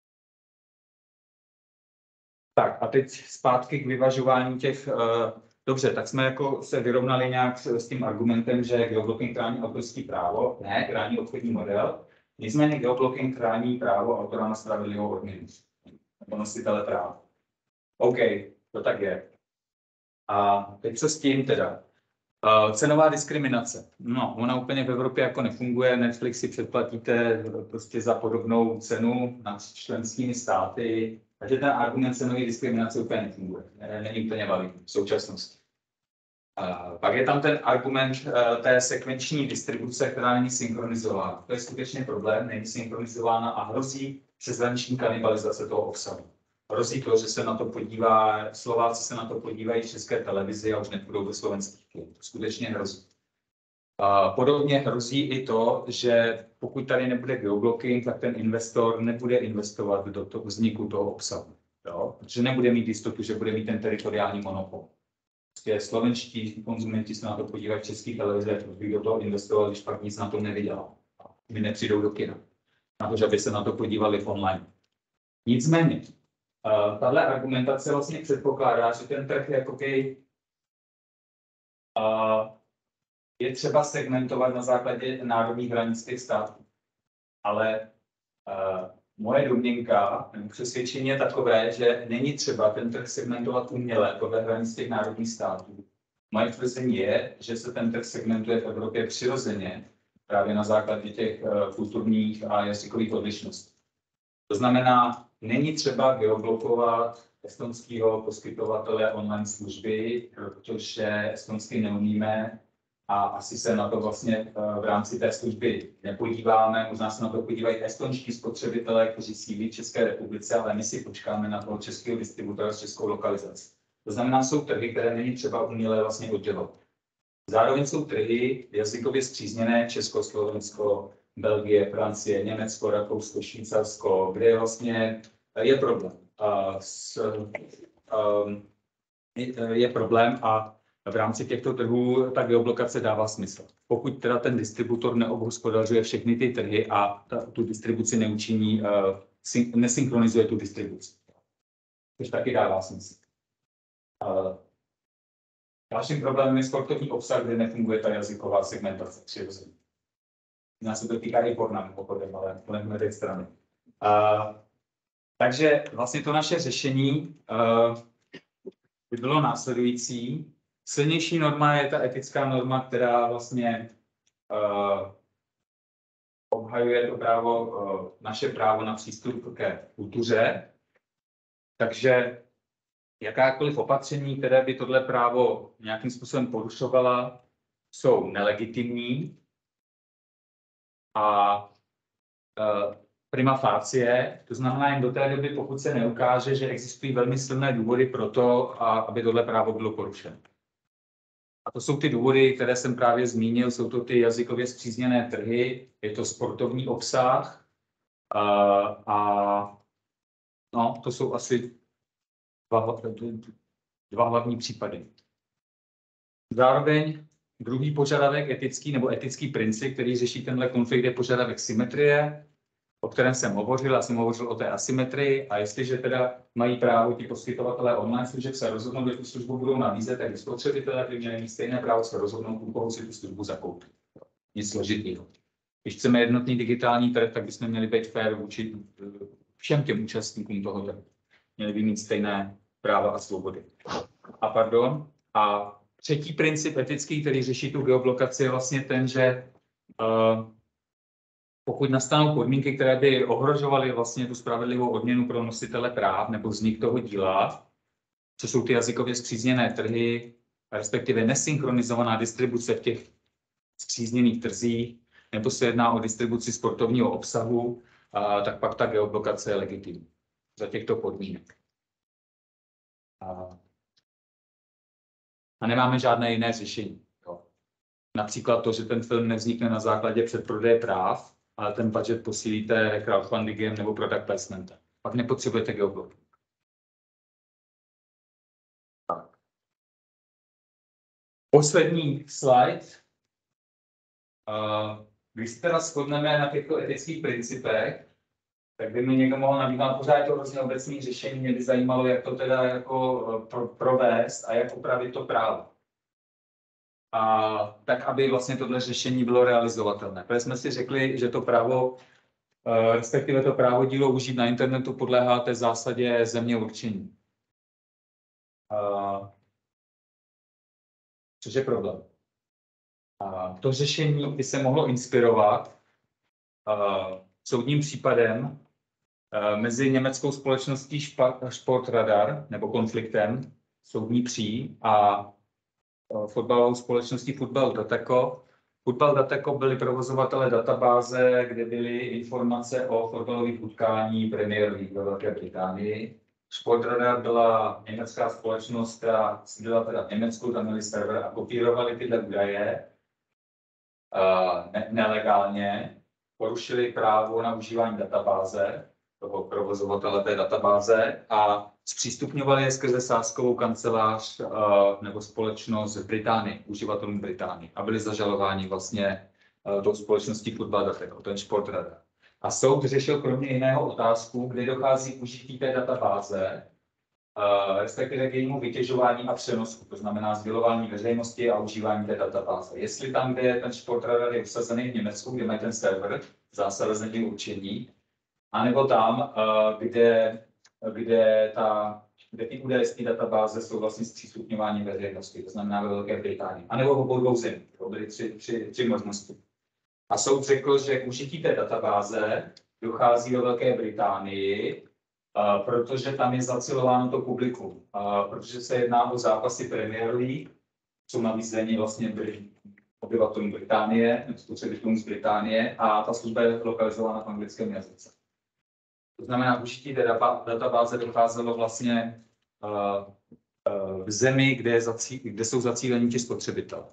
Tak a teď zpátky k vyvažování těch... Dobře, tak jsme jako se vyrovnali nějak s tím argumentem, že geoblocking chrání autorské právo, ne, chrání obchodní model. Nicméně geoblocking chrání právo autora na spravedlivou odměnu. Nebo nositele práva. OK, to tak je. A teď co s tím teda? Cenová diskriminace. No, ona úplně v Evropě jako nefunguje. Netflix si předplatíte prostě za podobnou cenu nad členskými státy. Takže ten argument cenové diskriminace úplně nefunguje. Není úplně validní v současnosti. Pak je tam ten argument té sekvenční distribuce, která není synchronizována. To je skutečně problém, není synchronizována a hrozí přeshraniční kanibalizace toho obsahu. Hrozí to, že se na to Slováci se na to podívají v České televizi a už nepůjdou do slovenských kin. To skutečně hrozí. Podobně hrozí i to, že pokud tady nebude geoblocking, tak ten investor nebude investovat do toho vzniku toho obsahu. Jo? Protože nebude mít jistotu, že bude mít ten teritoriální monopol. Prostě slovenští konzumenti se na to podívají v České televizi, protože by do toho investoval, když pak nic na tom nevydělal. My nepřijdou do kina. Na to, že by se na to podívali online. Nicméně, tahle argumentace vlastně předpokládá, že ten trh je třeba segmentovat na základě národních hranic těch států. Ale Moje domněnka nebo přesvědčení je takové, že není třeba ten trh segmentovat uměle podle hranic těch národních států. Moje tvrzení je, že se ten trh segmentuje v Evropě přirozeně právě na základě těch kulturních a jazykových odlišností. To znamená, není třeba geoblokovat estonského poskytovatele online služby, protože estonsky neumíme a asi se na to vlastně v rámci té služby nepodíváme. Možná se na to podívají estonští spotřebitelé, kteří sídlí v České republice, ale my si počkáme na toho českého distributora s českou lokalizací. To znamená, jsou trhy, které není třeba uměle vlastně oddělovat. Zároveň jsou trhy jazykově spřízněné Česko, Slovensko, Belgie, Francie, Německo, Rakousko, Švýcarsko, kde vlastně je problém. Je problém a v rámci těchto trhů ta geoblokace dává smysl. Pokud teda ten distributor neobhospodařuje všechny ty trhy a tu distribuci neučiní, nesynchronizuje tu distribuci. Což taky dává smysl. Dalším problémem je sportovní obsah, kde nefunguje ta jazyková segmentace přirozeně. Nás se to týká i porna, mimochodem, ale pojďme teď strany. Takže vlastně to naše řešení by bylo následující. Silnější norma je ta etická norma, která vlastně obhajuje to právo, naše právo na přístup ke kultuře. Takže jakákoliv opatření, které by tohle právo nějakým způsobem porušovala, jsou nelegitimní a prima facie, to znamená jen do té doby, pokud se neukáže, že existují velmi silné důvody pro to, aby tohle právo bylo porušeno. A to jsou ty důvody, které jsem právě zmínil, jsou to ty jazykově spřízněné trhy, je to sportovní obsah no, to jsou asi dva hlavní případy. Zároveň druhý požadavek etický nebo etický princip, který řeší tenhle konflikt, je požadavek symetrie, o kterém jsem hovořil. Já jsem hovořil o té asymetrii a jestliže teda mají právo ti poskytovatelé online služeb se rozhodnout, že tu službu budou nabízet, tak i spotřebitelé by měli mít stejné právo se rozhodnout, u koho si tu službu zakoupit. Nic složitého. Když chceme jednotný digitální trh, tak bychom měli být fair vůči všem těm účastníkům toho trhu. Měli by mít stejné práva a svobody. A třetí princip etický, který řeší tu geoblokaci, je vlastně ten, že pokud nastanou podmínky, které by ohrožovaly vlastně tu spravedlivou odměnu pro nositele práv nebo vznik toho díla, co jsou ty jazykově spřízněné trhy, respektive nesynchronizovaná distribuce v těch spřízněných trzích, nebo se jedná o distribuci sportovního obsahu, tak pak ta geoblokace je legitimní za těchto podmínek. A nemáme žádné jiné řešení. Jo. Například to, že ten film nevznikne na základě předprodeje práv, ale ten budget posílíte crowdfundingem nebo product placementem. Pak nepotřebujete geoblocking. Poslední slide. Když se teda shodneme na těchto etických principech, tak by mi někdo mohl nabídnout, pořád je to hrozně obecné řešení, mě by zajímalo, jak to teda jako provést a jak upravit to právo. Tak, aby vlastně tohle řešení bylo realizovatelné. Protože jsme si řekli, že to právo, respektive to právo dílo užít na internetu podléhá té zásadě země určení. Což je problém. To řešení by se mohlo inspirovat soudním případem mezi německou společností Sportradar nebo konfliktem soudní pří a fotbalovou společností Football.Dateko. Football.Dateko byli provozovatelé databáze, kde byly informace o fotbalových utkání Premier League ve Velké Británii. Sportradar byla německá společnost, která sídlila teda v Německu, tam měli server a kopírovali tyhle údaje nelegálně, porušili právo na užívání databáze, toho provozovatele té databáze a zpřístupňovali je skrze sázkovou kancelář nebo společnost v Británii, uživatelům Británii a byli zažalováni vlastně tou společností Football.Dateko, ten Sportradar. A soud řešil kromě jiného otázku, kdy dochází k užití té databáze, respektive k jejímu vytěžování a přenosu, to znamená sdělování veřejnosti a užívání té databáze. Jestli tam, kde ten Sportradar je usazený v Německu, kde mají ten server, zásada země určení, anebo tam, kde ty údaje z té databáze jsou vlastně zpřístupňovány veřejnosti, to znamená ve Velké Británii, anebo v obou dvou zemích. To byly tři možnosti. A soud řekl, že k užití té databáze dochází ve Velké Británii, protože tam je zacilováno to publikum, protože se jedná o zápasy Premier League, jsou nabízení vlastně obyvatelům Británie, spotřebitelům z Británie, a ta služba je lokalizována v anglickém jazyce. To znamená, užití té databáze docházelo vlastně v zemi, kde jsou zacílení ti spotřebitelé.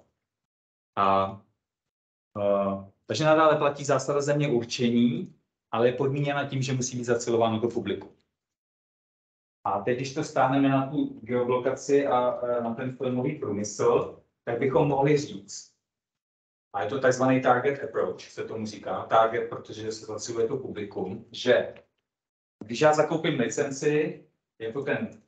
Takže nadále platí zásada země určení, ale je podmíněna tím, že musí být zacilováno to publikum. A teď, když to stáhneme na tu geoblokaci a na ten filmový průmysl, tak bychom mohli říct, a je to takzvaný target approach, se tomu říká, target, protože se zaciluje to publikum, že když já zakoupím licenci jako ten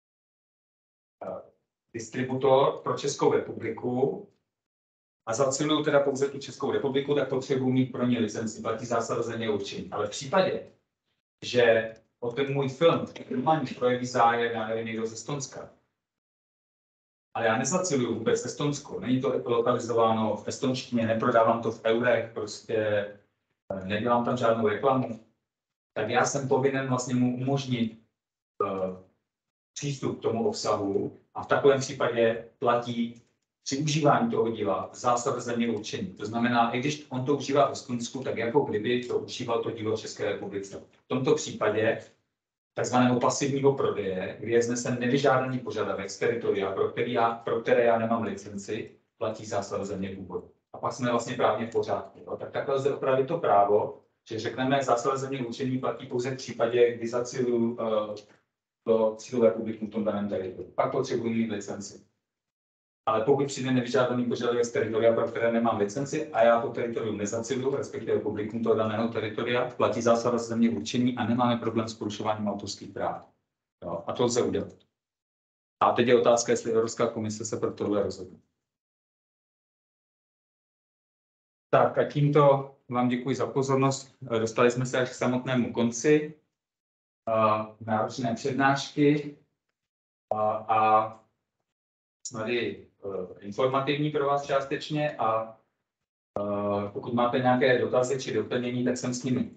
distributor pro Českou republiku a zaciluju teda pouze tu Českou republiku, tak potřebuji mít pro ně licenci, platí zásada země určení. Ale v případě, že o ten můj film projeví zájem, já nevím, někdo z Estonska, ale já nezaciluju vůbec Estonsko, není to lokalizováno v estonštině, neprodávám to v eurech, prostě nedělám tam žádnou reklamu, tak já jsem povinen vlastně mu umožnit přístup k tomu obsahu a v takovém případě platí při užívání toho díla zásada země určení. To znamená, i když on to užívá v Estonsku, tak jako kdyby to užíval to dílo v České republice. V tomto případě takzvaného pasivního prodeje, kdy je vznesen nevyžádaný požadavek z teritoria, pro které já nemám licenci, platí zásada země původu. A pak jsme vlastně právně v pořádku. Tak takhle lze opravit to právo, že řekneme, zásada země určení platí pouze v případě, kdy zaciluju to cílové publikum v tom daném teritoriu. Pak potřebuji mít licenci. Ale pokud přijde nevyžádaný požadavek z teritoria, pro které nemám licenci a já to teritorium nezaciluju, respektive publikum toho daného teritoria, platí zásada země určení a nemáme problém s porušováním autorských práv. Jo, a to lze udělat. A teď je otázka, jestli Evropská komise se pro tohle rozhodne. Tak a tímto vám děkuji za pozornost. Dostali jsme se až k samotnému konci náročné přednášky a tady informativní pro vás částečně a pokud máte nějaké dotazy či doplnění, tak jsem s nimi.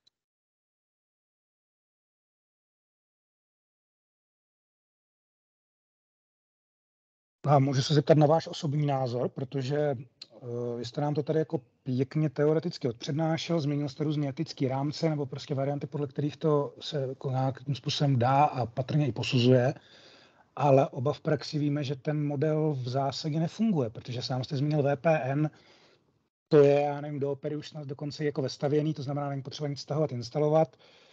A můžu se zeptat na váš osobní názor, protože vy jste nám to tady jako pěkně teoreticky odpřednášel, změnil jste různě etické rámce nebo prostě varianty, podle kterých to se jako nějakým způsobem dá a patrně i posuzuje, ale oba v praxi víme, že ten model v zásadě nefunguje, protože sám jste zmínil VPN, to je, já nevím, do Opery už snad dokonce jako vestavěný, to znamená, není potřeba nic stahovat, instalovat.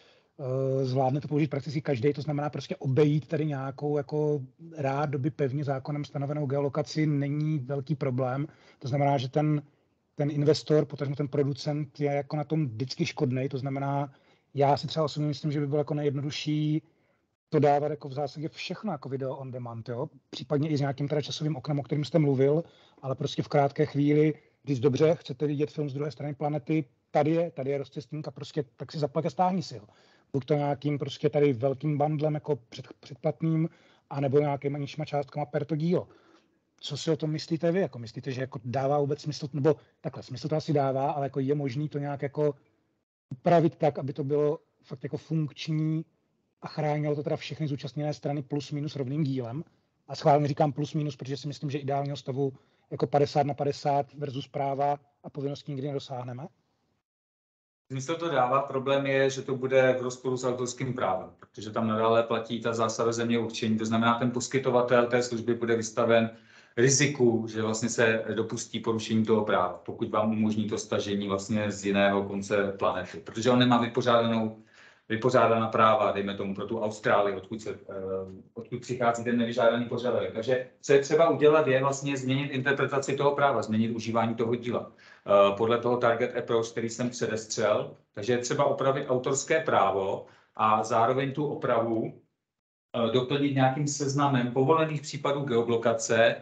Zvládne to použít prakticky každý, to znamená prostě obejít tady nějakou jako rádoby pevně zákonem stanovenou geolokaci není velký problém. To znamená, že ten investor, potažmo ten producent je jako na tom vždycky škodnej, to znamená, já si třeba osobně myslím, že by bylo jako nejjednodušší to dávat jako v zásadě všechno jako video on demand, jo? Případně i s nějakým teda časovým oknem, o kterém jste mluvil, ale prostě v krátké chvíli, když dobře, chcete vidět film z druhé strany planety, tady je rozcestník a prostě tak si zaplať a stáhni si ho. Buď to nějakým prostě tady velkým bundlem jako předplatným, anebo nějakýma nižšíma částkama per to dílo. Co si o tom myslíte vy? Jako myslíte, že jako dává vůbec smysl, nebo takhle, smysl to asi dává, ale jako je možný to nějak jako upravit tak, aby to bylo fakt jako funkční a chránilo to teda všechny zúčastněné strany plus minus rovným dílem. A schválně říkám plus minus, protože si myslím, že ideálního stavu jako 50/50 versus práva a povinnosti nikdy nedosáhneme. Smysl to dává, problém je, že to bude v rozporu s autorským právem, protože tam nadále platí ta zásada země určení, to znamená, ten poskytovatel té služby bude vystaven riziku, že vlastně se dopustí porušení toho práva, pokud vám umožní to stažení vlastně z jiného konce planety, protože on nemá vypořádaná práva, dejme tomu pro tu Austrálii, odkud přichází ten nevyžádaný požadavek. Takže co je třeba udělat, je vlastně změnit interpretaci toho práva, změnit užívání toho díla. Podle toho target approach, který jsem předestřel, takže je třeba opravit autorské právo a zároveň tu opravu doplnit nějakým seznamem povolených případů geoblokace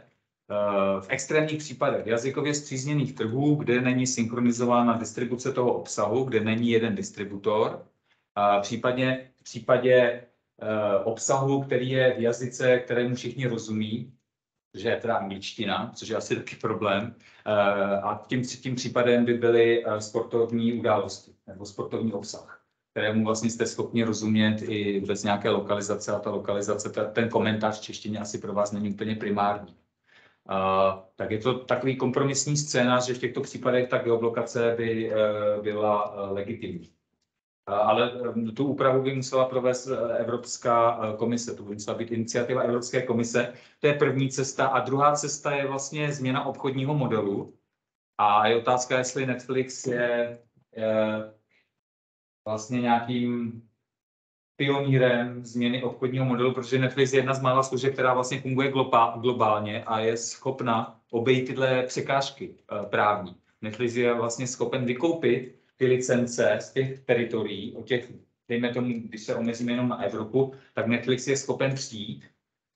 v extrémních případech jazykově spřízněných trhů, kde není synchronizována distribuce toho obsahu, kde není jeden distributor, V případě obsahu, který je v jazyce, kterému všichni rozumí, že je teda angličtina, což je asi taky problém. A tím případem by byly sportovní události nebo sportovní obsah, kterému vlastně jste schopni rozumět i bez nějaké lokalizace a ta lokalizace, ten komentář v češtině asi pro vás není úplně primární. Tak je to takový kompromisní scénář, že v těchto případech ta geoblokace by byla legitimní. Ale tu úpravu by musela provést Evropská komise, to by musela být iniciativa Evropské komise. To je první cesta. A druhá cesta je vlastně změna obchodního modelu. A je otázka, jestli Netflix je vlastně nějakým pionýrem změny obchodního modelu, protože Netflix je jedna z mála služeb, která vlastně funguje globálně a je schopna obejít tyhle překážky právní. Netflix je vlastně schopen vykoupit ty licence z těch teritorií, od těch, dejme tomu, když se omezíme jenom na Evropu, tak Netflix je schopen přijít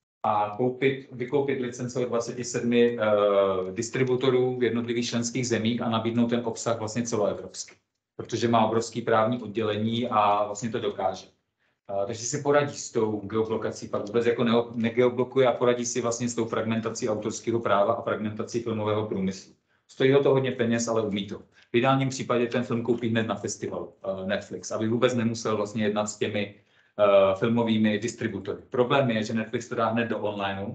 a vykoupit licence od 27 distributorů v jednotlivých členských zemích a nabídnout ten obsah vlastně celoevropský, protože má obrovský právní oddělení a vlastně to dokáže. Takže si poradí s tou geoblokací, pak vůbec jako negeoblokuje a poradí si vlastně s tou fragmentací autorského práva a fragmentací filmového průmyslu. Stojí ho to hodně peněz, ale umí to. V ideálním případě ten film koupí hned na festivalu Netflix, aby vůbec nemusel vlastně jednat s těmi filmovými distributory. Problém je, že Netflix to dá hned do onlineu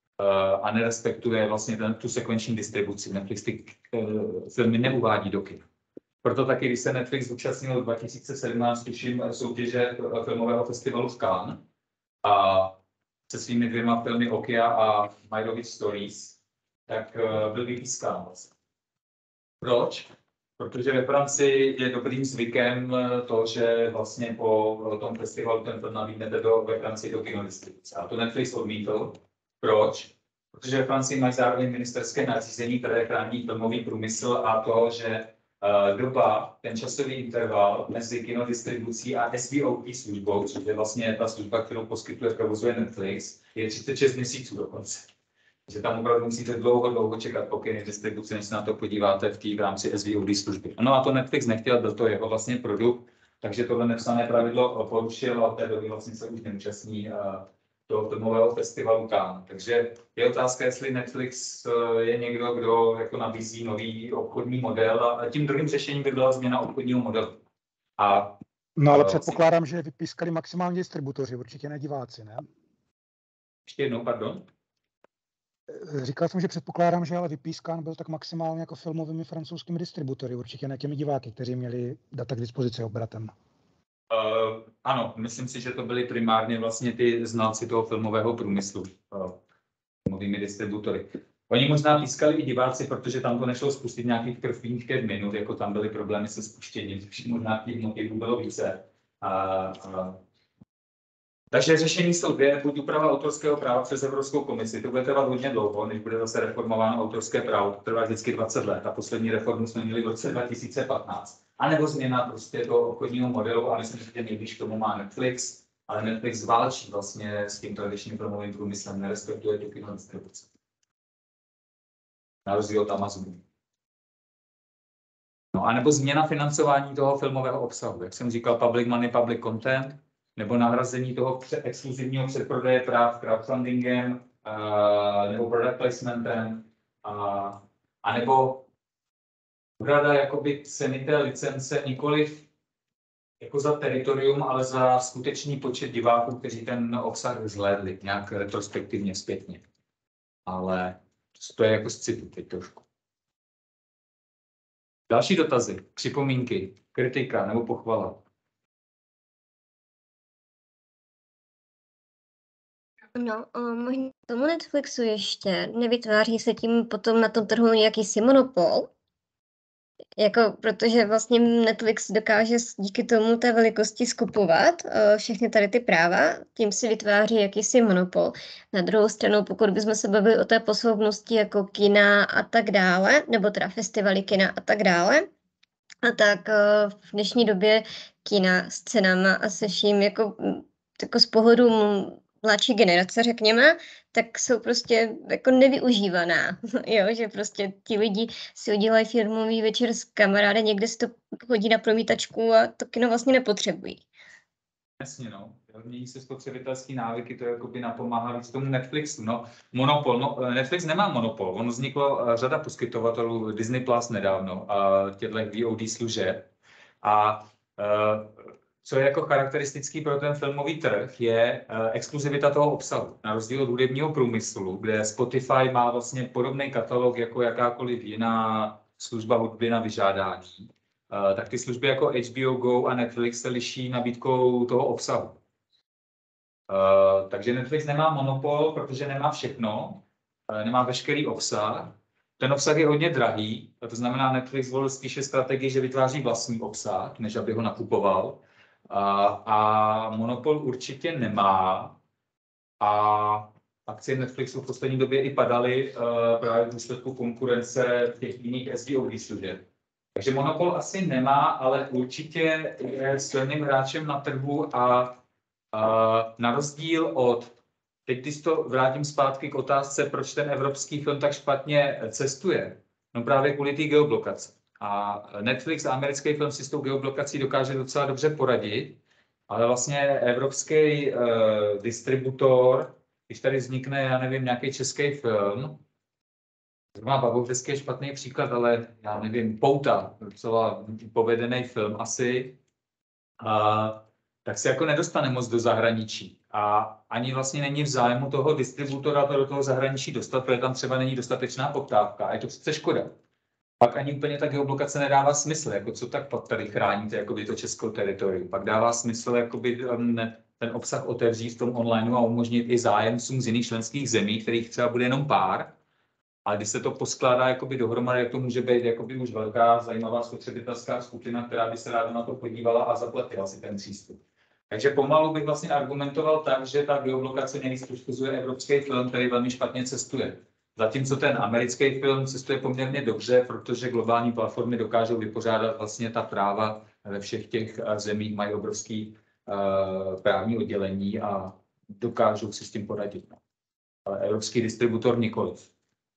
a nerespektuje vlastně tu sekvenční distribuci. Netflix ty filmy neuvádí do kin. Proto taky, když se Netflix zúčastnil 2017, tuším, soutěže filmového festivalu v Cannes a se svými 2 filmy Okia a Meyerowitz Stories, tak byl vypískán vlastně. Proč? Protože ve Francii je dobrým zvykem to, že vlastně po tom festivalu ten film nabídnete ve Francii do kinodistribuce. A to Netflix odmítl. Proč? Protože ve Francii mají zároveň ministerské nařízení, které chrání filmový průmysl a to, že doba, ten časový interval mezi kinodistribucí a SVOD službou, což je vlastně ta služba, kterou poskytuje, provozuje Netflix, je 36 měsíců dokonce. Takže tam opravdu musíte dlouho čekat po kinodistribuci, než se na to podíváte v rámci SVOD služby. No a to Netflix nechtěl, byl to jeho vlastně produkt, takže tohle nepsané pravidlo porušil a od té doby vlastně se už neúčastní toho filmového festivalu Cannes. Takže je otázka, jestli Netflix je někdo, kdo jako nabízí nový obchodní model a tím druhým řešením by byla změna obchodního modelu. No ale předpokládám, že vypískali maximálně distributoři, určitě ne diváci, ne? Ještě jednou, pardon? Říkal jsem, že předpokládám, že ale vypískán byl tak maximálně jako filmovými francouzskými distributory, určitě ne těmi diváky, kteří měli data k dispozici obratem. Ano, myslím si, že to byly primárně vlastně ty znalci toho filmového průmyslu, filmovými distributory. Oni možná pískali i diváci, protože tam to nešlo spustit nějakých prvních 5 minut, jako tam byly problémy se spuštěním, možná těch motivů bylo více. Takže řešení jsou 2, buď úprava autorského práva přes Evropskou komisi, to bude trvat hodně dlouho, než bude zase reformováno autorské právo, to trvá vždycky 20 let a poslední reformu jsme měli v roce 2015. A nebo změna prostě toho obchodního modelu a myslím, že nejblíž k tomu má Netflix, ale Netflix válčí vlastně s tím tradičním filmovým průmyslem, nerespektuje tu kinodistribuci. Na rozdíl od Amazonu. No a nebo změna financování toho filmového obsahu, jak jsem říkal, public money, public content, nebo nahrazení toho exkluzivního předprodeje práv crowdfundingem nebo product placementem a nebo úhrada jakoby ceny té licence nikoliv jako za teritorium, ale za skutečný počet diváků, kteří ten obsah zhlédli nějak retrospektivně, zpětně. Ale to je jako z citu teď trošku. Další dotazy, připomínky, kritika nebo pochvala. No, možná tomu Netflixu ještě nevytváří se tím potom na tom trhu jakýsi monopol, jako protože vlastně Netflix dokáže díky tomu té velikosti skupovat všechny tady ty práva, tím si vytváří jakýsi monopol. Na druhou stranu, pokud bychom se bavili o té posloupnosti jako kina a tak dále, nebo teda festivaly kina a tak dále, a tak v dnešní době kina s cenama a se vším jako z pohledu mladší generace, řekněme, tak jsou prostě jako nevyužívaná, jo, že prostě ti lidi si udělají filmový večer s kamarádem, někde si to hodí na promítačku a to kino vlastně nepotřebují. Jasně, no. Mění se spotřebitelský návyky, to jakoby napomáhá víc tomu Netflixu. No, monopol. No, Netflix nemá monopol. Ono vzniklo řada poskytovatelů, Disney Plus nedávno, těchto VOD služeb. A co je jako charakteristický pro ten filmový trh, je exkluzivita toho obsahu. Na rozdíl od hudebního průmyslu, kde Spotify má vlastně podobný katalog jako jakákoliv jiná služba hudby na vyžádání, tak ty služby jako HBO Go a Netflix se liší nabídkou toho obsahu. Takže Netflix nemá monopol, protože nemá všechno, nemá veškerý obsah. Ten obsah je hodně drahý, to znamená, Netflix volil spíše strategii, že vytváří vlastní obsah, než aby ho nakupoval. A monopol určitě nemá. A akcie Netflixu v poslední době i padaly právě v důsledku konkurence těch jiných SVOD služeb. Takže monopol asi nemá, ale určitě je silným hráčem na trhu a na rozdíl od, teď když to vrátím zpátky k otázce, proč ten evropský film tak špatně cestuje, no právě kvůli té geoblokaci. A Netflix a americký film si s tou geoblokací dokáže docela dobře poradit, ale vlastně evropský distributor, když tady vznikne, já nevím, nějaký český film, zrovna Babovský je špatný příklad, ale já nevím, Pouta, docela povedený film asi, tak se jako nedostane moc do zahraničí. A ani vlastně není v zájmu toho distributora to do toho zahraničí dostat, protože tam třeba není dostatečná poptávka. A je to přece škoda. Pak ani úplně ta geoblokace nedává smysl, jako co tak pak tady chráníte jakoby to českou teritorium. Pak dává smysl jakoby ten obsah otevřít v tom online a umožnit i zájemcům z jiných členských zemí, kterých třeba bude jenom pár. Ale když se to poskládá jakoby dohromady, jak to může být jakoby už velká, zajímavá spotřebitelská skupina, která by se ráda na to podívala a zaplatila si ten přístup. Takže pomalu bych vlastně argumentoval tak, že ta geoblokace nejvíc poškozuje evropský film, který velmi špatně cestuje. Zatímco ten americký film cestuje poměrně dobře, protože globální platformy dokážou vypořádat vlastně ta práva ve všech těch zemích, mají obrovský právní oddělení a dokážou si s tím poradit. Ale evropský distributor nikoliv.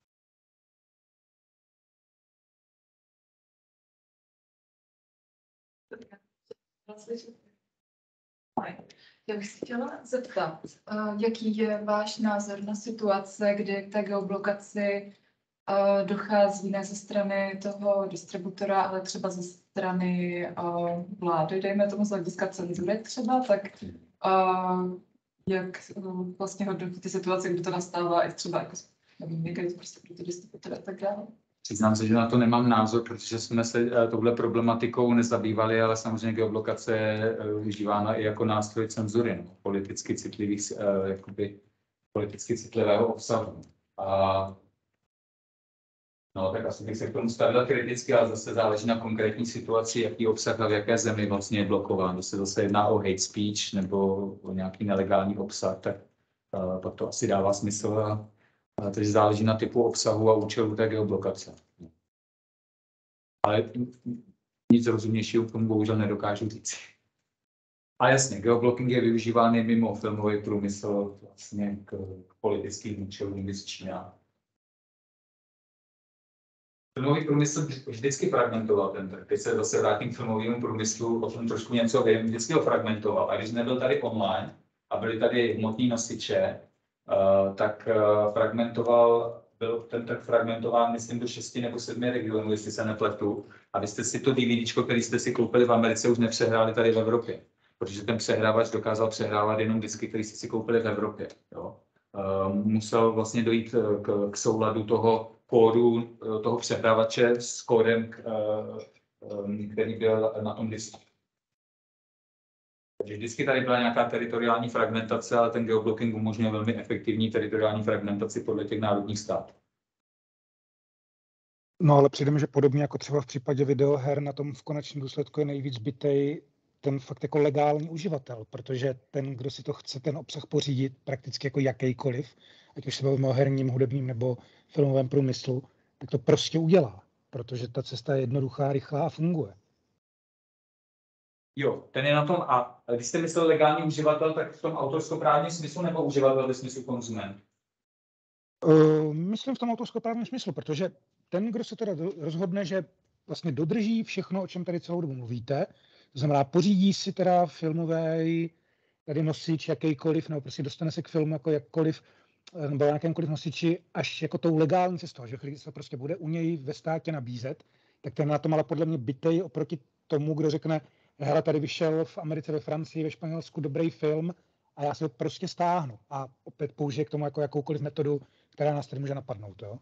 Já bych se chtěla zeptat, jaký je váš názor na situace, kdy k té geoblokaci dochází ne ze strany toho distributora, ale třeba ze strany vlády, dejme tomu z hlediska cenzury třeba, tak jak vlastně hodnotíte situaci, kdy to nastává i třeba jako někdy prostě pro ty distributory a tak dále? Přiznám se, že na to nemám názor, protože jsme se touhle problematikou nezabývali, ale samozřejmě geoblokace je využívána i jako nástroj cenzury, no, politicky citlivého obsahu. No, tak asi bych se k tomu stavil kriticky, ale zase záleží na konkrétní situaci, jaký obsah a v jaké zemi vlastně je blokován. Když se zase jedná o hate speech nebo o nějaký nelegální obsah, tak pak to asi dává smysl. Takže záleží na typu obsahu a účelu té geoblokace. Ale nic rozumnějšího k tomu bohužel nedokážu říct. A jasně, geoblocking je využíván mimo filmový průmysl vlastně k politickým účelům z Čína. Filmový průmysl vždycky fragmentoval ten trh. Teď se zase vrátím k filmovému průmyslu, o tom trošku něco vím, vždycky ho fragmentoval. A když nebyl tady online a byly tady hmotný nosiče, tak byl ten trh fragmentován, myslím, do 6 nebo 7 regionů, jestli se nepletu. A vy jste si to DVDčko, který jste si koupili v Americe, už nepřehráli tady v Evropě. Protože ten přehrávač dokázal přehrávat jenom disky, které jste si koupili v Evropě. Jo? Musel vlastně dojít k souladu toho kódu, toho přehrávače s kódem, který byl na tom disku. Takže vždycky tady byla nějaká teritoriální fragmentace, ale ten geoblocking umožňuje velmi efektivní teritoriální fragmentaci podle těch národních států. No ale přijde mi, že podobně jako třeba v případě videoher, na tom v konečném důsledku je nejvíc bitej ten fakt jako legální uživatel, protože ten, kdo si to chce, ten obsah pořídit prakticky jako jakýkoliv, ať už se bavíme o herním, hudebním nebo filmovém průmyslu, tak to prostě udělá, protože ta cesta je jednoduchá, rychlá a funguje. Jo, ten je na tom a když jste myslel legální uživatel, tak v tom autorskoprávním smyslu nebo uživatel ve smyslu konzument? Myslím v tom autorskoprávním smyslu, protože ten, kdo se teda rozhodne, že vlastně dodrží všechno, o čem tady celou dobu mluvíte, to znamená pořídí si teda filmový tady nosič jakýkoliv, nebo prostě dostane se k filmu jako jakkoliv, nebo na jakémkoliv nosiči až jako tou legální cestou, že když se prostě bude u něj ve státě nabízet, tak ten na tom ale podle mě bitej oproti tomu, kdo řekne, hele, tady vyšel v Americe, ve Francii, ve Španělsku dobrý film a já si ho prostě stáhnu a opět použije k tomu jako jakoukoliv metodu, která nás tady může napadnout. Jo?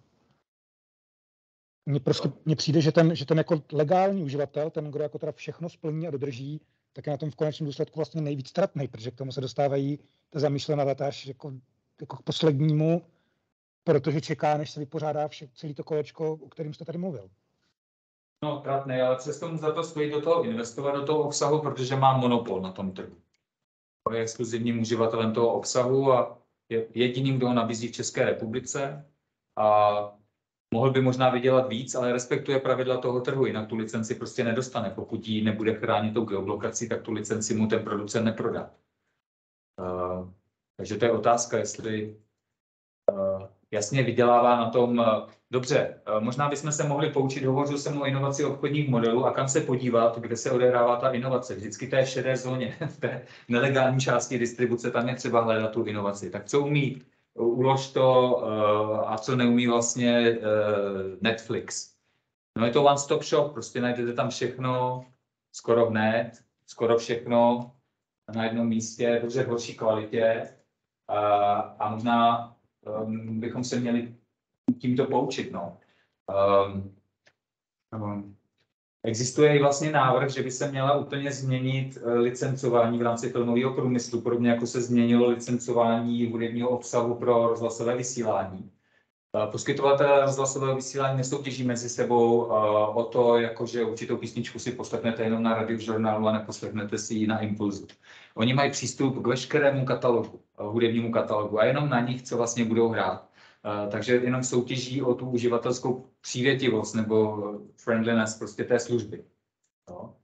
Mně přijde, že ten jako legální uživatel, ten, kdo jako teda všechno splní a dodrží, tak je na tom v konečném důsledku vlastně nejvíc tratnej, protože k tomu se dostávají ta zamýšlená data až jako k poslednímu, protože čeká, než se vypořádá celý to kolečko, o kterým jste tady mluvil. No, tratnej, ale přesto mu za to stojí do toho investovat do toho obsahu, protože má monopol na tom trhu. Je exkluzivním uživatelem toho obsahu a je jediným, kdo ho nabízí v České republice. A mohl by možná vydělat víc, ale respektuje pravidla toho trhu, jinak tu licenci prostě nedostane. Pokud ji nebude chránit tou geoblokací, tak tu licenci mu ten producent neprodá. Takže to je otázka, jestli jasně vydělává na tom. Dobře, možná bychom se mohli poučit, hovořil jsem o inovaci obchodních modelů a kam se podívat, kde se odehrává ta inovace. Vždycky to je v šedé zóně, v té nelegální části distribuce, tam je třeba hledat tu inovaci. Tak co umí Ulož to a co neumí vlastně Netflix? No je to one-stop shop, prostě najdete tam všechno, skoro hned, skoro všechno na jednom místě, dobře v horší kvalitě a možná bychom se měli tímto poučit. No. Existuje i vlastně návrh, že by se měla úplně změnit licencování v rámci filmového průmyslu, podobně jako se změnilo licencování hudebního obsahu pro rozhlasové vysílání. Poskytovatelé rozhlasového vysílání nesoutěží mezi sebou o to, jakože určitou písničku si poslechnete jenom na radiožurnálu a neposlechnete si ji na Impulzu. Oni mají přístup k veškerému katalogu, hudebnímu katalogu a jenom na nich, co vlastně budou hrát. Takže jenom soutěží o tu uživatelskou přívětivost nebo friendliness prostě té služby. No.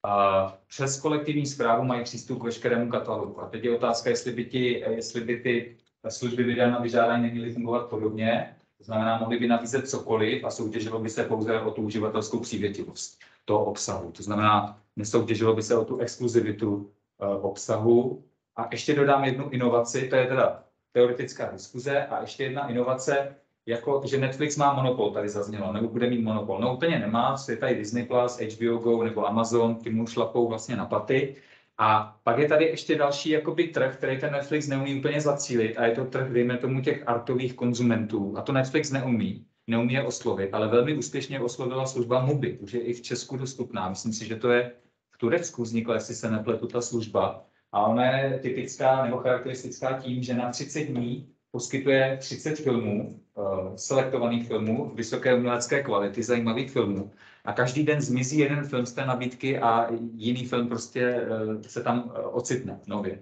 Přes kolektivní správu mají přístup k veškerému katalogu. A teď je otázka, jestli by ty služby videa na vyžádání neměly fungovat podobně. To znamená, mohly by nabízet cokoliv a soutěžilo by se pouze o tu uživatelskou přívětivost toho obsahu. To znamená, nesoutěžilo by se o tu exkluzivitu obsahu. A ještě dodám jednu inovaci, to je teda teoretická diskuze, a ještě jedna inovace, jako že Netflix má monopol, tady zaznělo, nebo bude mít monopol. No úplně nemá, je tady Disney+, HBO Go nebo Amazon, ty mu šlapou vlastně na paty. A pak je tady ještě další jakoby trh, který ten Netflix neumí úplně zacílit a je to trh, dejme tomu, těch artových konzumentů. A to Netflix neumí je oslovit, ale velmi úspěšně oslovila služba Mubi, už je i v Česku dostupná. Myslím si, že to je v Turecku vznikla, jestli se nepletu, ta služba. A ona je typická nebo charakteristická tím, že na 30 dní poskytuje 30 filmů, selektovaných filmů, vysoké umělecké kvality, zajímavých filmů. A každý den zmizí jeden film z té nabídky a jiný film prostě se tam ocitne nově.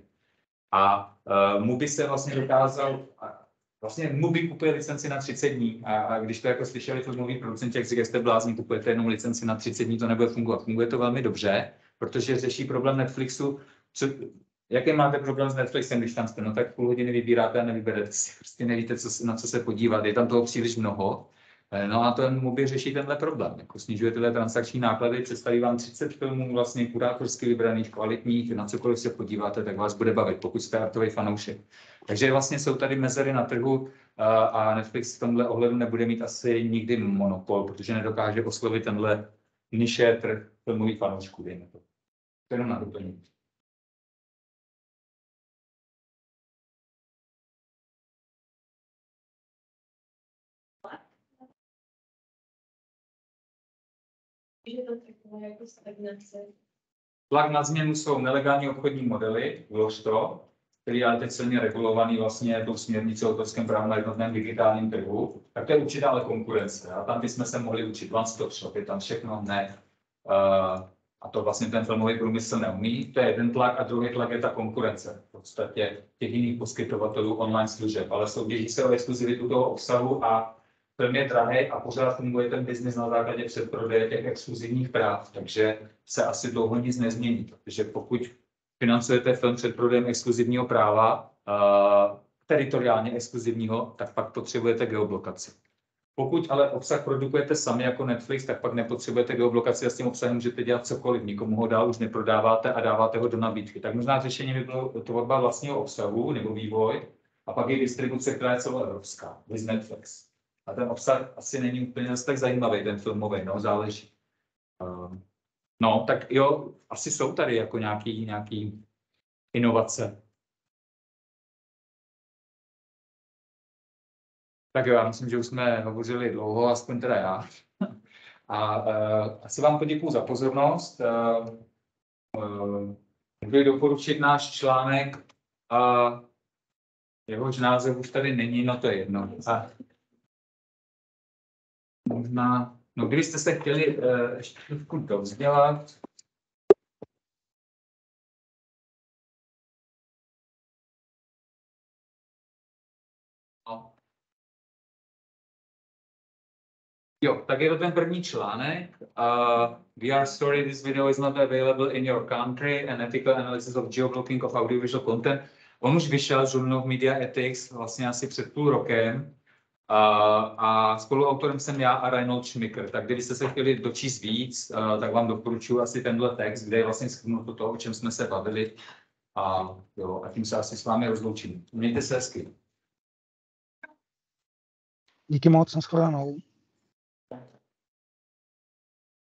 A Mubi se vlastně dokázal, vlastně Mubi kupuje licenci na 30 dní a když to jako slyšeli filmoví producenti, jak říkají, jste blázni, kupujete jenom licenci na 30 dní, to nebude fungovat. Funguje to velmi dobře, protože řeší problém Netflixu. Jaký máte problém s Netflixem, když tam jste? No tak půl hodiny vybíráte a nevyberete si. Prostě nevíte, na co se podívat. Je tam toho příliš mnoho. No a ten Mubi řeší tenhle problém. Jako snižuje tyhle transakční náklady, představí vám 30 filmů vlastně kurátorsky vybraných, kvalitních, na cokoliv se podíváte, tak vás bude bavit, pokud jste artový fanoušek. Takže vlastně jsou tady mezery na trhu a Netflix v tomhle ohledu nebude mít asi nikdy monopol, protože nedokáže oslovit tenhle niše trh filmových fanoušků, dejme to. To jenom na doplnění. Že to takové jako stagnace. Tlak na změnu jsou nelegální obchodní modely, Ulož to, který je teď silně regulovaný vlastně tou směrnicí o autorském právu na jednotném digitálním trhu, tak to je určitá ale konkurence. A tam bychom se mohli učit one-stop shop, je tam všechno hned. A to vlastně ten filmový průmysl neumí. To je jeden tlak a druhý tlak je ta konkurence. V podstatě těch jiných poskytovatelů online služeb, ale soutěží se o exkluzivitu toho obsahu a film je drahý a pořád funguje ten biznis na základě předprodeje těch exkluzivních práv, takže se asi dlouho nic nezmění, protože pokud financujete film předprodejem exkluzivního práva, teritoriálně exkluzivního, tak pak potřebujete geoblokaci. Pokud ale obsah produkujete sami jako Netflix, tak pak nepotřebujete geoblokaci a s tím obsahem můžete dělat cokoliv. Nikomu ho dál už neprodáváte a dáváte ho do nabídky. Tak možná řešení by bylo tvorba vlastního obsahu nebo vývoj a pak je distribuce, která je celoevropská, bez Netflix. A ten obsah asi není úplně zase tak zajímavý, ten filmový, no, záleží. No, tak jo, asi jsou tady jako nějaký inovace. Tak jo, já myslím, že už jsme hovořili dlouho, aspoň teda já. A asi vám poděkuju za pozornost. Můžu doporučit náš článek, jehož název už tady není, no to je jedno. A možná, no kdybyste se chtěli ještě trošku dovzdělat. No. Jo, tak je to ten první článek. We are sorry this video is not available in your country, an ethical analysis of geoblocking of audiovisual content. On už vyšel z Journal of Media Ethics vlastně asi před půl rokem. A spoluautorem jsem já a Reinhold Schmicker. Tak kdybyste se chtěli dočíst víc, tak vám doporučuji asi tenhle text, kde je vlastně shrnuto to, o čem jsme se bavili. A tím se asi s vámi rozloučím. Mějte se hezky. Díky moc, nashledanou.